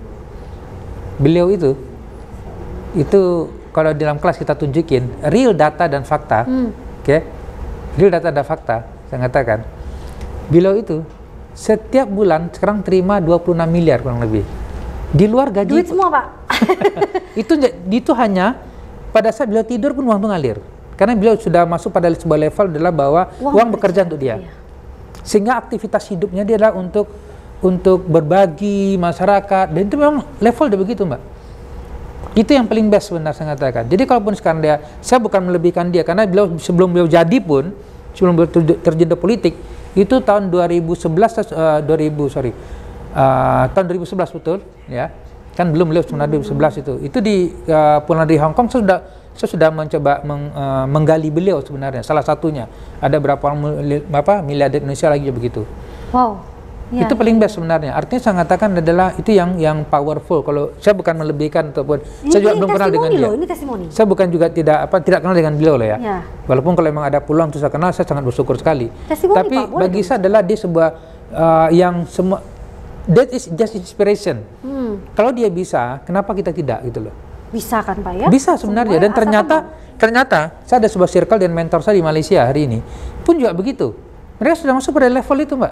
Beliau itu, itu kalau dalam kelas kita tunjukin real data dan fakta, hmm. oke? Okay? Real data dan fakta, saya katakan, beliau itu setiap bulan sekarang terima dua puluh enam miliar kurang lebih. Di luar gaji. Duit semua Pak. itu itu hanya pada saat beliau tidur pun uang itu ngalir. Karena beliau sudah masuk pada sebuah level adalah bahwa uang, uang bekerja untuk dia. Iya. Sehingga aktivitas hidupnya dia adalah untuk untuk berbagi masyarakat, dan itu memang level dia begitu Mbak. Itu yang paling best sebenarnya saya katakan. Jadi kalaupun sekarang dia, saya bukan melebihkan dia, karena beliau sebelum beliau jadi pun, sebelum beliau terjun ke politik, itu tahun dua ribu sebelas, uh, dua ribu sorry, uh, tahun dua ribu sebelas betul, ya, kan belum beliau sebenarnya dua ribu sebelas itu, itu di uh, pulang dari Hong Kong, saya sudah saya sudah mencoba meng, uh, menggali beliau sebenarnya, salah satunya ada berapa orang apa miliarder Indonesia lagi begitu. Wow. Ya, itu paling best sebenarnya. Artinya saya mengatakan adalah itu yang yang powerful. Kalau saya bukan melebihkan ataupun ini, saya juga belum kenal dengan dia. Loh, ini testimoni. Saya bukan juga tidak apa tidak kenal dengan beliau loh ya. Ya. Walaupun kalau memang ada peluang untuk saya kenal, saya sangat bersyukur sekali. Testimoni, tapi Pak, bagi dong. saya adalah dia sebuah uh, yang semua that is just inspiration. Hmm. Kalau dia bisa, kenapa kita tidak gitu loh? Bisa kan Pak ya? Bisa sebenarnya. Dan ternyata ternyata saya ada sebuah circle dan mentor saya di Malaysia hari ini pun juga begitu. Mereka sudah masuk pada level itu Mbak.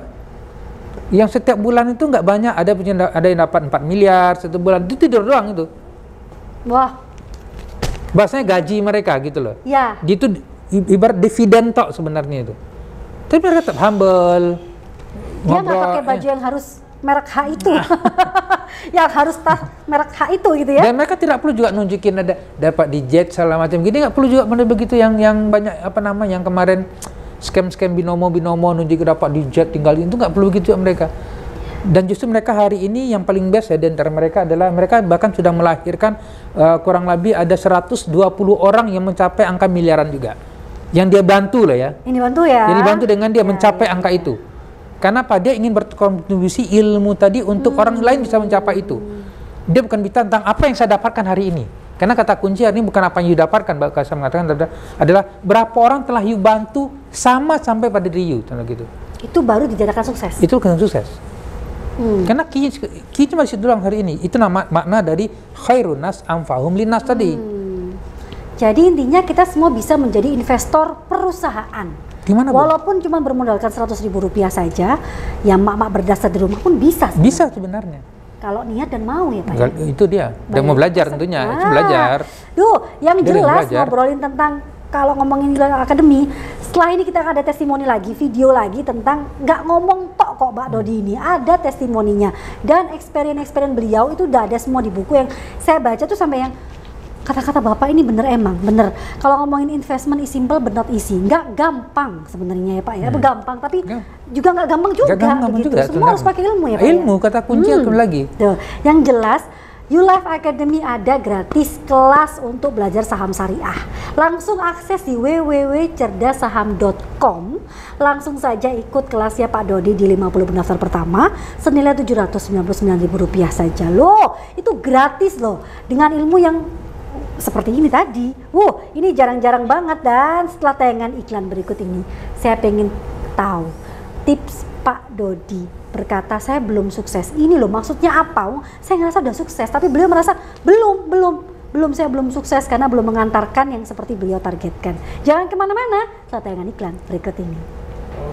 Yang setiap bulan itu nggak banyak, ada ada yang dapat empat miliar satu bulan, itu tidur doang itu. Wah. Bahasanya gaji mereka gitu loh. Ya. Itu ibarat dividen tok sebenarnya itu. Tapi mereka tetap humble. Dia nggak pakai baju eh. yang harus merek H itu. Yang harus tas merek H itu gitu ya. Dan mereka tidak perlu juga nunjukin ada dapat di jet segala macam gini, nggak perlu juga begitu yang yang banyak apa nama yang kemarin scam-scam binomo-binomo nunjuk dapat di jet tinggal itu nggak perlu begitu mereka. Dan justru mereka hari ini yang paling best ya di antara mereka adalah mereka bahkan sudah melahirkan uh, kurang lebih ada seratus dua puluh orang yang mencapai angka miliaran juga. Yang dia bantu lah ya. Ini bantu ya. Jadi bantu dengan dia ya, mencapai ya, angka ya. itu. Karena apa? Dia ingin berkontribusi ilmu tadi untuk hmm. orang lain bisa mencapai itu. Dia bukan bicara tentang apa yang saya dapatkan hari ini. Karena kata kunci hari ini bukan apa yang you dapatkan, Mbak saya mengatakan adalah, adalah berapa orang telah you bantu sama sampai pada diri you, gitu. Itu baru dijadikan sukses. Itu bukan sukses. Hmm. Karena ki, ki cuma di situ doang hari ini. Itu nama makna dari khairun nas anfa'uhum linnas hmm. tadi. Jadi intinya kita semua bisa menjadi investor perusahaan. Gimana, walaupun cuma bermodalkan seratus ribu rupiah saja, yang mak-mak berdasar di rumah pun bisa. Sebenarnya. Bisa sebenarnya. Kalau niat dan mau ya Pak. Ya? Itu dia. Dan mau belajar tentunya, ah. itu belajar. Duh, yang dia jelas ngobrolin tentang kalau ngomongin YouLife Academy, setelah ini kita akan ada testimoni lagi, video lagi tentang nggak ngomong tok kok Mbak Dodi ini, ada testimoninya dan experience-experience beliau itu udah ada semua di buku yang saya baca tuh sampai yang kata-kata Bapak ini bener emang, bener. Kalau ngomongin investment is simple but not easy, nggak gampang sebenarnya ya Pak ya, hmm. gampang tapi Gam. juga nggak gampang juga, gak gampang gitu. Juga, semua harus pakai ilmu ya Pak. Ilmu ya? Kata kunci hmm. lagi. Tuh, yang jelas YouLife Academy ada gratis kelas untuk belajar saham syariah. Langsung akses di w w w titik cerdas saham titik com. Langsung saja ikut kelasnya Pak Dodi di lima puluh pendaftar pertama senilai tujuh ratus sembilan puluh sembilan ribu rupiah saja. Loh, itu gratis loh. Dengan ilmu yang seperti ini tadi. Wow, ini jarang-jarang banget. Dan setelah tayangan iklan berikut ini, saya pengen tahu tips Pak Dodi berkata saya belum sukses. Ini loh maksudnya apa? Saya ngerasa udah sukses, tapi beliau merasa belum, belum, belum saya belum sukses karena belum mengantarkan yang seperti beliau targetkan. Jangan kemana-mana, setelah tayangan iklan berikut ini.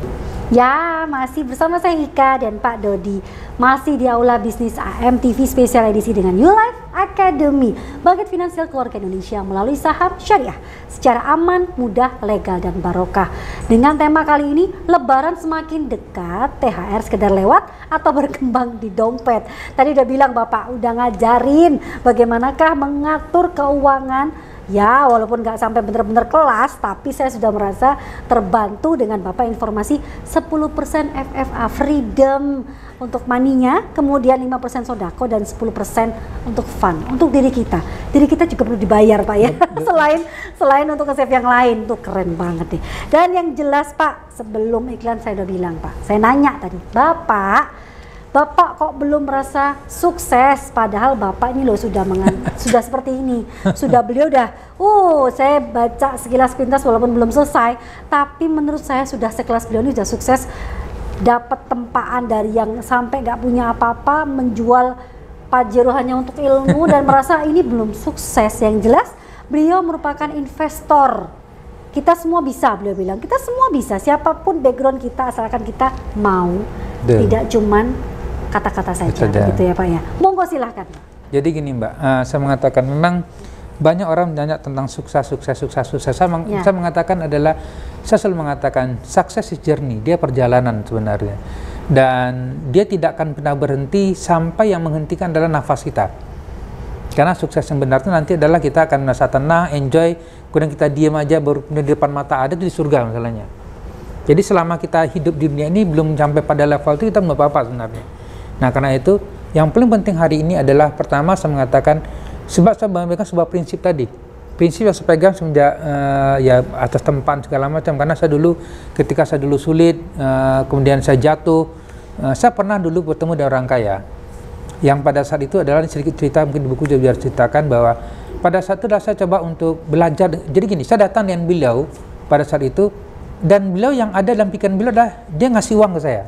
Ya, masih bersama saya Ika dan Pak Dodi. Masih di Aula Bisnis A M T V spesial edisi dengan YouLife Academy, Bangkit Finansial Keluarga Indonesia melalui saham syariah secara aman, mudah, legal, dan barokah. Dengan tema kali ini, Lebaran semakin dekat, T H R sekedar lewat atau berkembang di dompet. Tadi udah bilang Bapak, udah ngajarin bagaimanakah mengatur keuangan. Ya, walaupun nggak sampai benar-benar kelas, tapi saya sudah merasa terbantu dengan Bapak informasi sepuluh persen F F A freedom untuk maninya, kemudian lima persen sodako dan sepuluh persen untuk fun, untuk diri kita. Diri kita juga perlu dibayar Pak ya, selain selain untuk nge-save yang lain. Tuh keren banget nih. Dan yang jelas Pak, sebelum iklan saya udah bilang Pak, saya nanya tadi, Bapak, Bapak kok belum merasa sukses, padahal Bapak ini loh sudah mengan sudah seperti ini, sudah beliau udah, uh saya baca sekilas pintas walaupun belum selesai, tapi menurut saya sudah sekelas beliau ini sudah sukses, dapat tempaan dari yang sampai nggak punya apa-apa, menjual Pajero hanya untuk ilmu dan merasa ini belum sukses. Yang jelas beliau merupakan investor. Kita semua bisa, beliau bilang, kita semua bisa, siapapun background kita asalkan kita mau, Duh. tidak cuman kata-kata saja, gitu ya Pak ya. Monggo silahkan. Jadi gini Mbak, uh, saya mengatakan memang banyak orang menanya tentang sukses, sukses, sukses, sukses. Saya, meng ya. saya mengatakan adalah, saya selalu mengatakan sukses is journey, dia perjalanan sebenarnya. Dan dia tidak akan pernah berhenti sampai yang menghentikan adalah nafas kita. Karena sukses yang benar itu nanti adalah kita akan merasa tenang, enjoy, kemudian kita diam aja, baru di depan mata ada itu di surga misalnya. Jadi selama kita hidup di dunia ini belum sampai pada level itu kita belum apa-apa sebenarnya. Nah karena itu yang paling penting hari ini adalah pertama saya mengatakan, sebab saya memberikan sebuah prinsip tadi, prinsip yang saya pegang semenjak uh, ya atas tempaan segala macam, karena saya dulu ketika saya dulu sulit, uh, kemudian saya jatuh, uh, saya pernah dulu bertemu dengan orang kaya yang pada saat itu adalah sedikit cerita, mungkin di buku juga biar ceritakan bahwa pada saat itu saya coba untuk belajar. Jadi gini, saya datang dengan beliau pada saat itu, dan beliau yang ada dalam pikiran beliau adalah dia ngasih uang ke saya.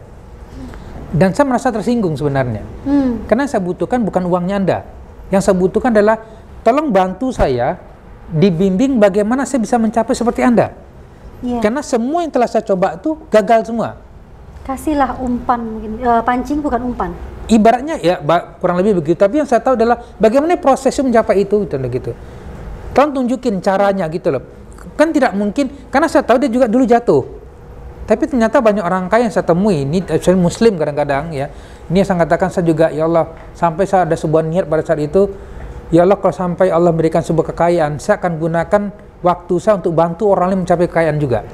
Dan saya merasa tersinggung sebenarnya, hmm. karena yang saya butuhkan bukan uangnya Anda. Yang saya butuhkan adalah tolong bantu saya dibimbing bagaimana saya bisa mencapai seperti Anda. Yeah. Karena semua yang telah saya coba itu gagal semua. Kasihlah umpan, mungkin uh, pancing bukan umpan. Ibaratnya ya kurang lebih begitu. Tapi yang saya tahu adalah bagaimana prosesnya mencapai itu, gitu, gitu. Tolong tunjukin caranya gitu loh. Kan tidak mungkin, karena saya tahu dia juga dulu jatuh. Tapi ternyata banyak orang kaya yang saya temui, ini saya muslim kadang-kadang ya, ini yang saya katakan, saya juga ya Allah, sampai saya ada sebuah niat pada saat itu, ya Allah kalau sampai Allah berikan sebuah kekayaan, saya akan gunakan waktu saya untuk bantu orang lain mencapai kekayaan juga.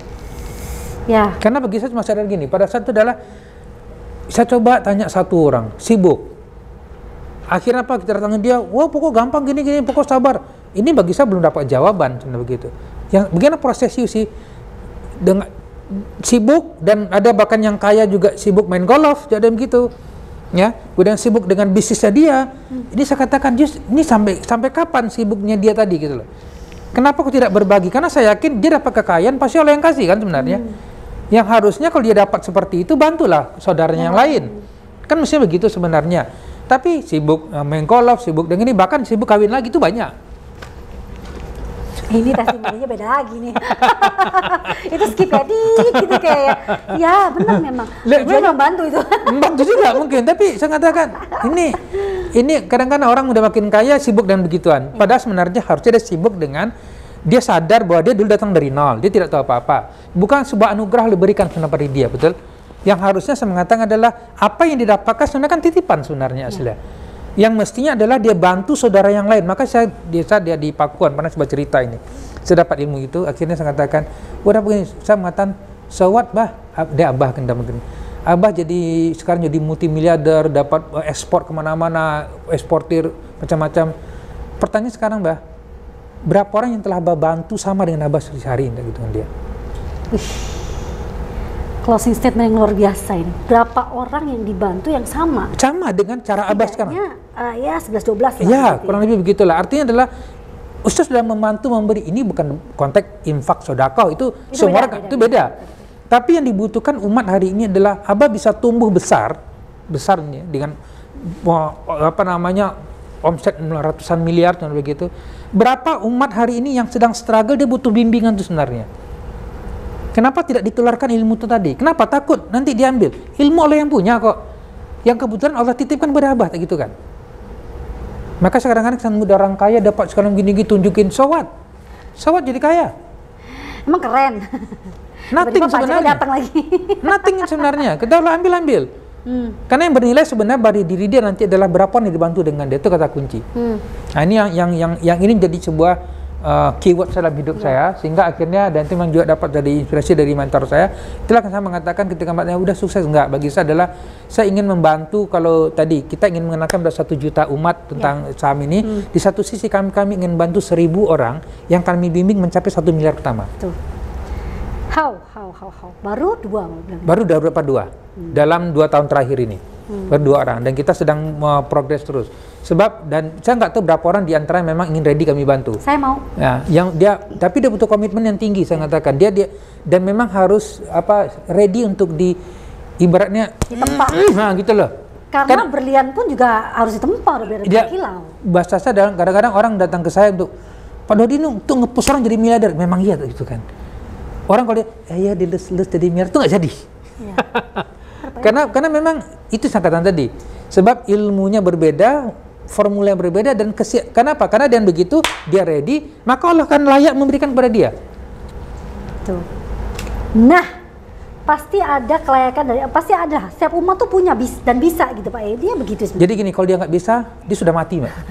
Ya. Karena bagi saya cuma sadar gini, pada saat itu adalah saya coba tanya satu orang, sibuk. Akhirnya apa, kita datangin dia, wah pokok gampang gini-gini, pokok sabar. Ini bagi saya belum dapat jawaban, sebenarnya begitu. Yang bagaimana proses you sih dengan sibuk, dan ada bahkan yang kaya juga sibuk main golf, jadi begitu ya, kemudian sibuk dengan bisnisnya dia. hmm. Ini saya katakan, just ini sampai sampai kapan sibuknya dia tadi gitu loh. Kenapa kok tidak berbagi? Karena saya yakin dia dapat kekayaan pasti Allah yang kasih kan sebenarnya. hmm. Yang harusnya kalau dia dapat seperti itu, bantulah saudaranya hmm. yang lain, kan mestinya begitu sebenarnya. Tapi sibuk uh, main golf, sibuk dengan ini, bahkan sibuk kawin lagi itu banyak. Ini testimoninya beda lagi nih. Itu skip ya, dik, gitu kayak ya benar memang. Gue memang bantu itu. Bantu juga mungkin, tapi saya katakan ini ini kadang-kadang orang udah makin kaya sibuk dengan begituan. Padahal sebenarnya harusnya dia sibuk dengan dia sadar bahwa dia dulu datang dari nol, dia tidak tahu apa-apa. Bukan sebuah anugerah diberikan pada dia, betul? Yang harusnya saya mengatakan adalah apa yang didapatkan sebenarnya kan titipan sebenarnya aslinya. Yang mestinya adalah dia bantu saudara yang lain. Maka saya dia, dia di Pakuan pernah coba cerita ini, saya dapat ilmu itu, akhirnya saya katakan, udah begini, saya mengatakan, sewat bah, dia abah kan mungkin, abah jadi sekarang jadi multimiliarder, dapat ekspor kemana-mana, eksportir macam-macam. Pertanyaan sekarang bah, berapa orang yang telah abah bantu sama dengan abah sehari ini gitu kan dia. Ush. Closing statement yang luar biasa ini. Berapa orang yang dibantu yang sama? Sama dengan cara abah sekarang. Uh, ya sebelas dua belas lah. Ya, kurang lebih begitulah. Artinya adalah Ustaz sudah membantu memberi. Ini bukan konteks infak sodako, itu, itu semua orang itu beda. beda. Tapi yang dibutuhkan umat hari ini adalah abah bisa tumbuh besar, besarnya dengan apa namanya omset ratusan miliar dan begitu. Berapa umat hari ini yang sedang struggle, dia butuh bimbingan itu sebenarnya. Kenapa tidak ditularkan ilmu itu tadi? Kenapa takut nanti diambil? Ilmu Allah yang punya kok. Yang kebetulan Allah titipkan pada abah, gitu kan? Maka sekarang-kadang kesan muda orang kaya dapat sekarang gini-gini tunjukin, so what? So what jadi kaya? Emang keren. Nothing sebenarnya. Datang lagi. Nothing sebenarnya. Kita udah ambil-ambil. Hmm. Karena yang bernilai sebenarnya dari diri dia nanti adalah berapa yang dibantu dengan dia, itu kata kunci. Hmm. Nah ini yang yang yang yang ini menjadi sebuah uh, keyword dalam hidup yeah. saya, sehingga akhirnya dan itu memang juga dapat dari inspirasi dari mentor saya. Itulah yang saya mengatakan ketika mbaknya udah sukses enggak, bagi saya adalah saya ingin membantu. Kalau tadi kita ingin mengenalkan ada satu juta umat tentang yeah. saham ini, hmm. di satu sisi kami kami ingin bantu seribu orang yang kami bimbing mencapai satu miliar pertama. Tuh. How, how, how, how. Baru dua. Baru udah berapa dua? Hmm. Dalam dua tahun terakhir ini. Hmm. Baru dua orang. Dan kita sedang uh, progres terus. Sebab, dan saya nggak tahu berapa orang di antara memang ingin ready kami bantu. Saya mau. Ya, yang dia, tapi dia butuh komitmen yang tinggi, saya katakan. Dia, dia, dan memang harus apa ready untuk di, ibaratnya, ditempa. Nah, gitu loh. Karena kan, berlian pun juga harus ditempa, biar berkilau. Bahasa saya, kadang-kadang orang datang ke saya untuk, Pak Dodi, untuk nge-push orang jadi miliarder. Memang iya, gitu kan. Orang kalau dia, ya, ya dilus-lus jadi miliarder, itu nggak jadi. Ya. karena karena memang itu saya katakan tadi. Sebab ilmunya berbeda, formula yang berbeda, dan kesi kenapa? Karena dia begitu, dia ready, maka Allah akan layak memberikan kepada dia. Tuh. Nah, pasti ada kelayakan dari, pasti ada. Setiap umat tuh punya bis, dan bisa gitu Pak. Dia begitu sebenarnya. Jadi gini, kalau dia nggak bisa, dia sudah mati, Mbak.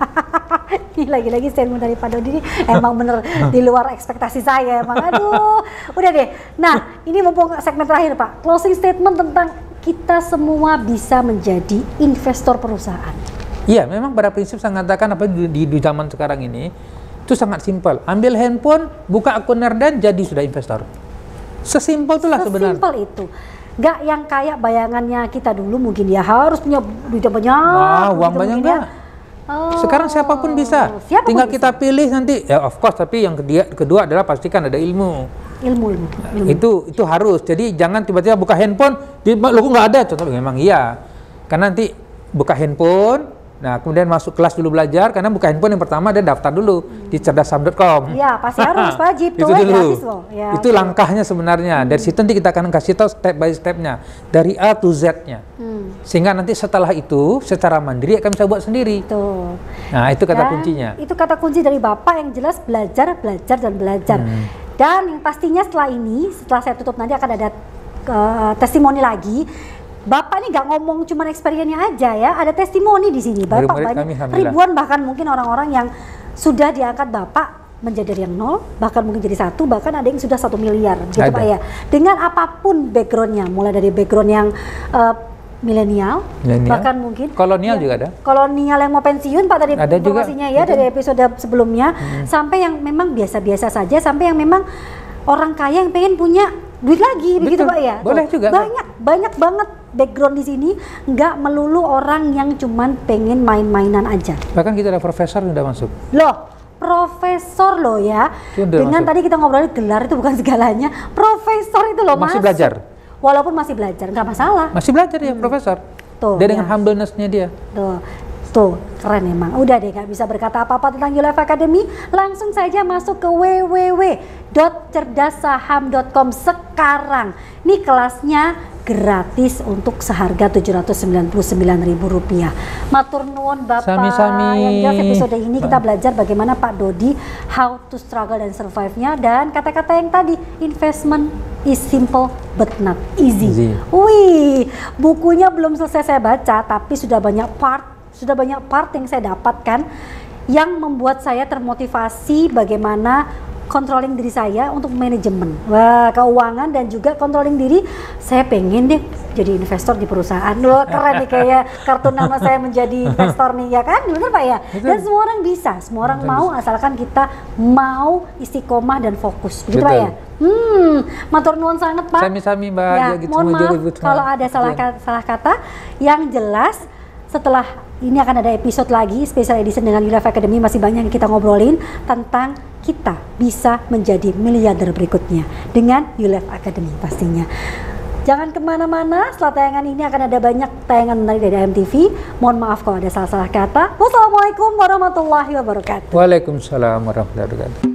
Ini lagi-lagi statement dari Pak Dodi ini emang bener di luar ekspektasi saya emang. Aduh, udah deh. Nah, ini mumpung segmen terakhir Pak, closing statement tentang kita semua bisa menjadi investor perusahaan. Iya, memang pada prinsip saya mengatakan apa di, di, di zaman sekarang ini itu sangat simpel. Ambil handphone, buka akun Nerdan, jadi sudah investor. Sesimpel itulah sebenarnya. Sesimpel itu. Gak yang kayak bayangannya kita dulu mungkin dia harus punya duit banyak. Wah, uang banyak enggak? Oh, sekarang siapapun bisa, siapapun tinggal bisa. Kita pilih nanti. Ya of course, tapi yang kedua, kedua adalah pastikan ada ilmu. Ilmu, ilmu. ilmu. Itu itu harus. Jadi jangan tiba-tiba buka handphone, di lo nggak ada. Contoh memang iya. Karena nanti buka handphone, nah kemudian masuk kelas dulu belajar. Karena buka handphone yang pertama dia daftar dulu hmm. di cerdasam dot com. Iya, pasti harus wajib itu tuh, dulu. Gratis loh. Ya, itu okay. langkahnya sebenarnya. Hmm. Dari situ nanti kita akan kasih tahu step by stepnya, dari A to Z-nya. Hmm. Sehingga nanti setelah itu secara mandiri akan bisa buat sendiri. Tuh. Nah itu kata dan kuncinya. Itu kata kunci dari Bapak yang jelas belajar, belajar dan belajar. Hmm. Dan yang pastinya setelah ini, setelah saya tutup nanti akan ada uh, testimoni lagi. Bapak ini nggak ngomong cuma experience-nya aja ya, ada testimoni di sini. Bapak banyak ribuan bahkan mungkin orang-orang yang sudah diangkat Bapak menjadi dari yang nol, bahkan mungkin jadi satu, bahkan ada yang sudah satu miliar, gitu ada. Pak ya. Dengan apapun backgroundnya, mulai dari background yang uh, milenial, bahkan mungkin kolonial ya, juga ada. Kolonial yang mau pensiun Pak tadi ada informasinya juga, ya betul. Dari episode sebelumnya, hmm. sampai yang memang biasa-biasa saja, sampai yang memang orang kaya yang pengen punya duit lagi, betul. Begitu Pak ya. Boleh Tuh, juga. Banyak Pak. banyak banget background di sini, nggak melulu orang yang cuman pengen main-mainan aja. Bahkan kita ada profesor yang udah masuk. Loh, profesor loh ya. Dengan masuk. Tadi kita ngobrolin gelar itu bukan segalanya. Profesor itu loh masih masuk. belajar. Walaupun masih belajar, nggak masalah. Masih belajar ya, hmm. profesor. Tuh, dia ya. Dengan humbleness-nya dia. Tuh, tuh keren emang. Udah deh, nggak bisa berkata apa-apa tentang YouLife Academy. Langsung saja masuk ke w w w dot cerdas saham dot com sekarang. Ini kelasnya gratis untuk seharga tujuh ratus sembilan puluh sembilan ribu rupiah. Matur nuwun Bapak. Sami-sami. Yang jelas episode ini kita belajar bagaimana Pak Dodi how to struggle dan survive-nya, dan kata-kata yang tadi, investment is simple but not easy. easy. Wih, bukunya belum selesai saya baca, tapi sudah banyak part, sudah banyak part yang saya dapatkan yang membuat saya termotivasi bagaimana controlling diri saya untuk manajemen, wah keuangan dan juga controlling diri. Saya pengen deh jadi investor di perusahaan. Loh keren nih kayak kartun nama saya menjadi investor nih ya kan, bener Pak ya. Betul. Dan semua orang bisa, semua orang Betul. Mau asalkan kita mau istiqomah dan fokus, begitu Pak ya. Hmm, matur nuwun sangat Pak. Sami-sami Mbak. Ya, ya gitu, mohon maaf kalau ada salah kata, salah kata. Yang jelas setelah ini akan ada episode lagi special edition dengan YouLife Academy, masih banyak yang kita ngobrolin tentang kita bisa menjadi miliarder berikutnya dengan YouLife Academy pastinya. Jangan kemana-mana, setelah tayangan ini akan ada banyak tayangan menarik dari A M T V. Mohon maaf kalau ada salah-salah kata. Wassalamualaikum warahmatullahi wabarakatuh. Waalaikumsalam warahmatullahi wabarakatuh.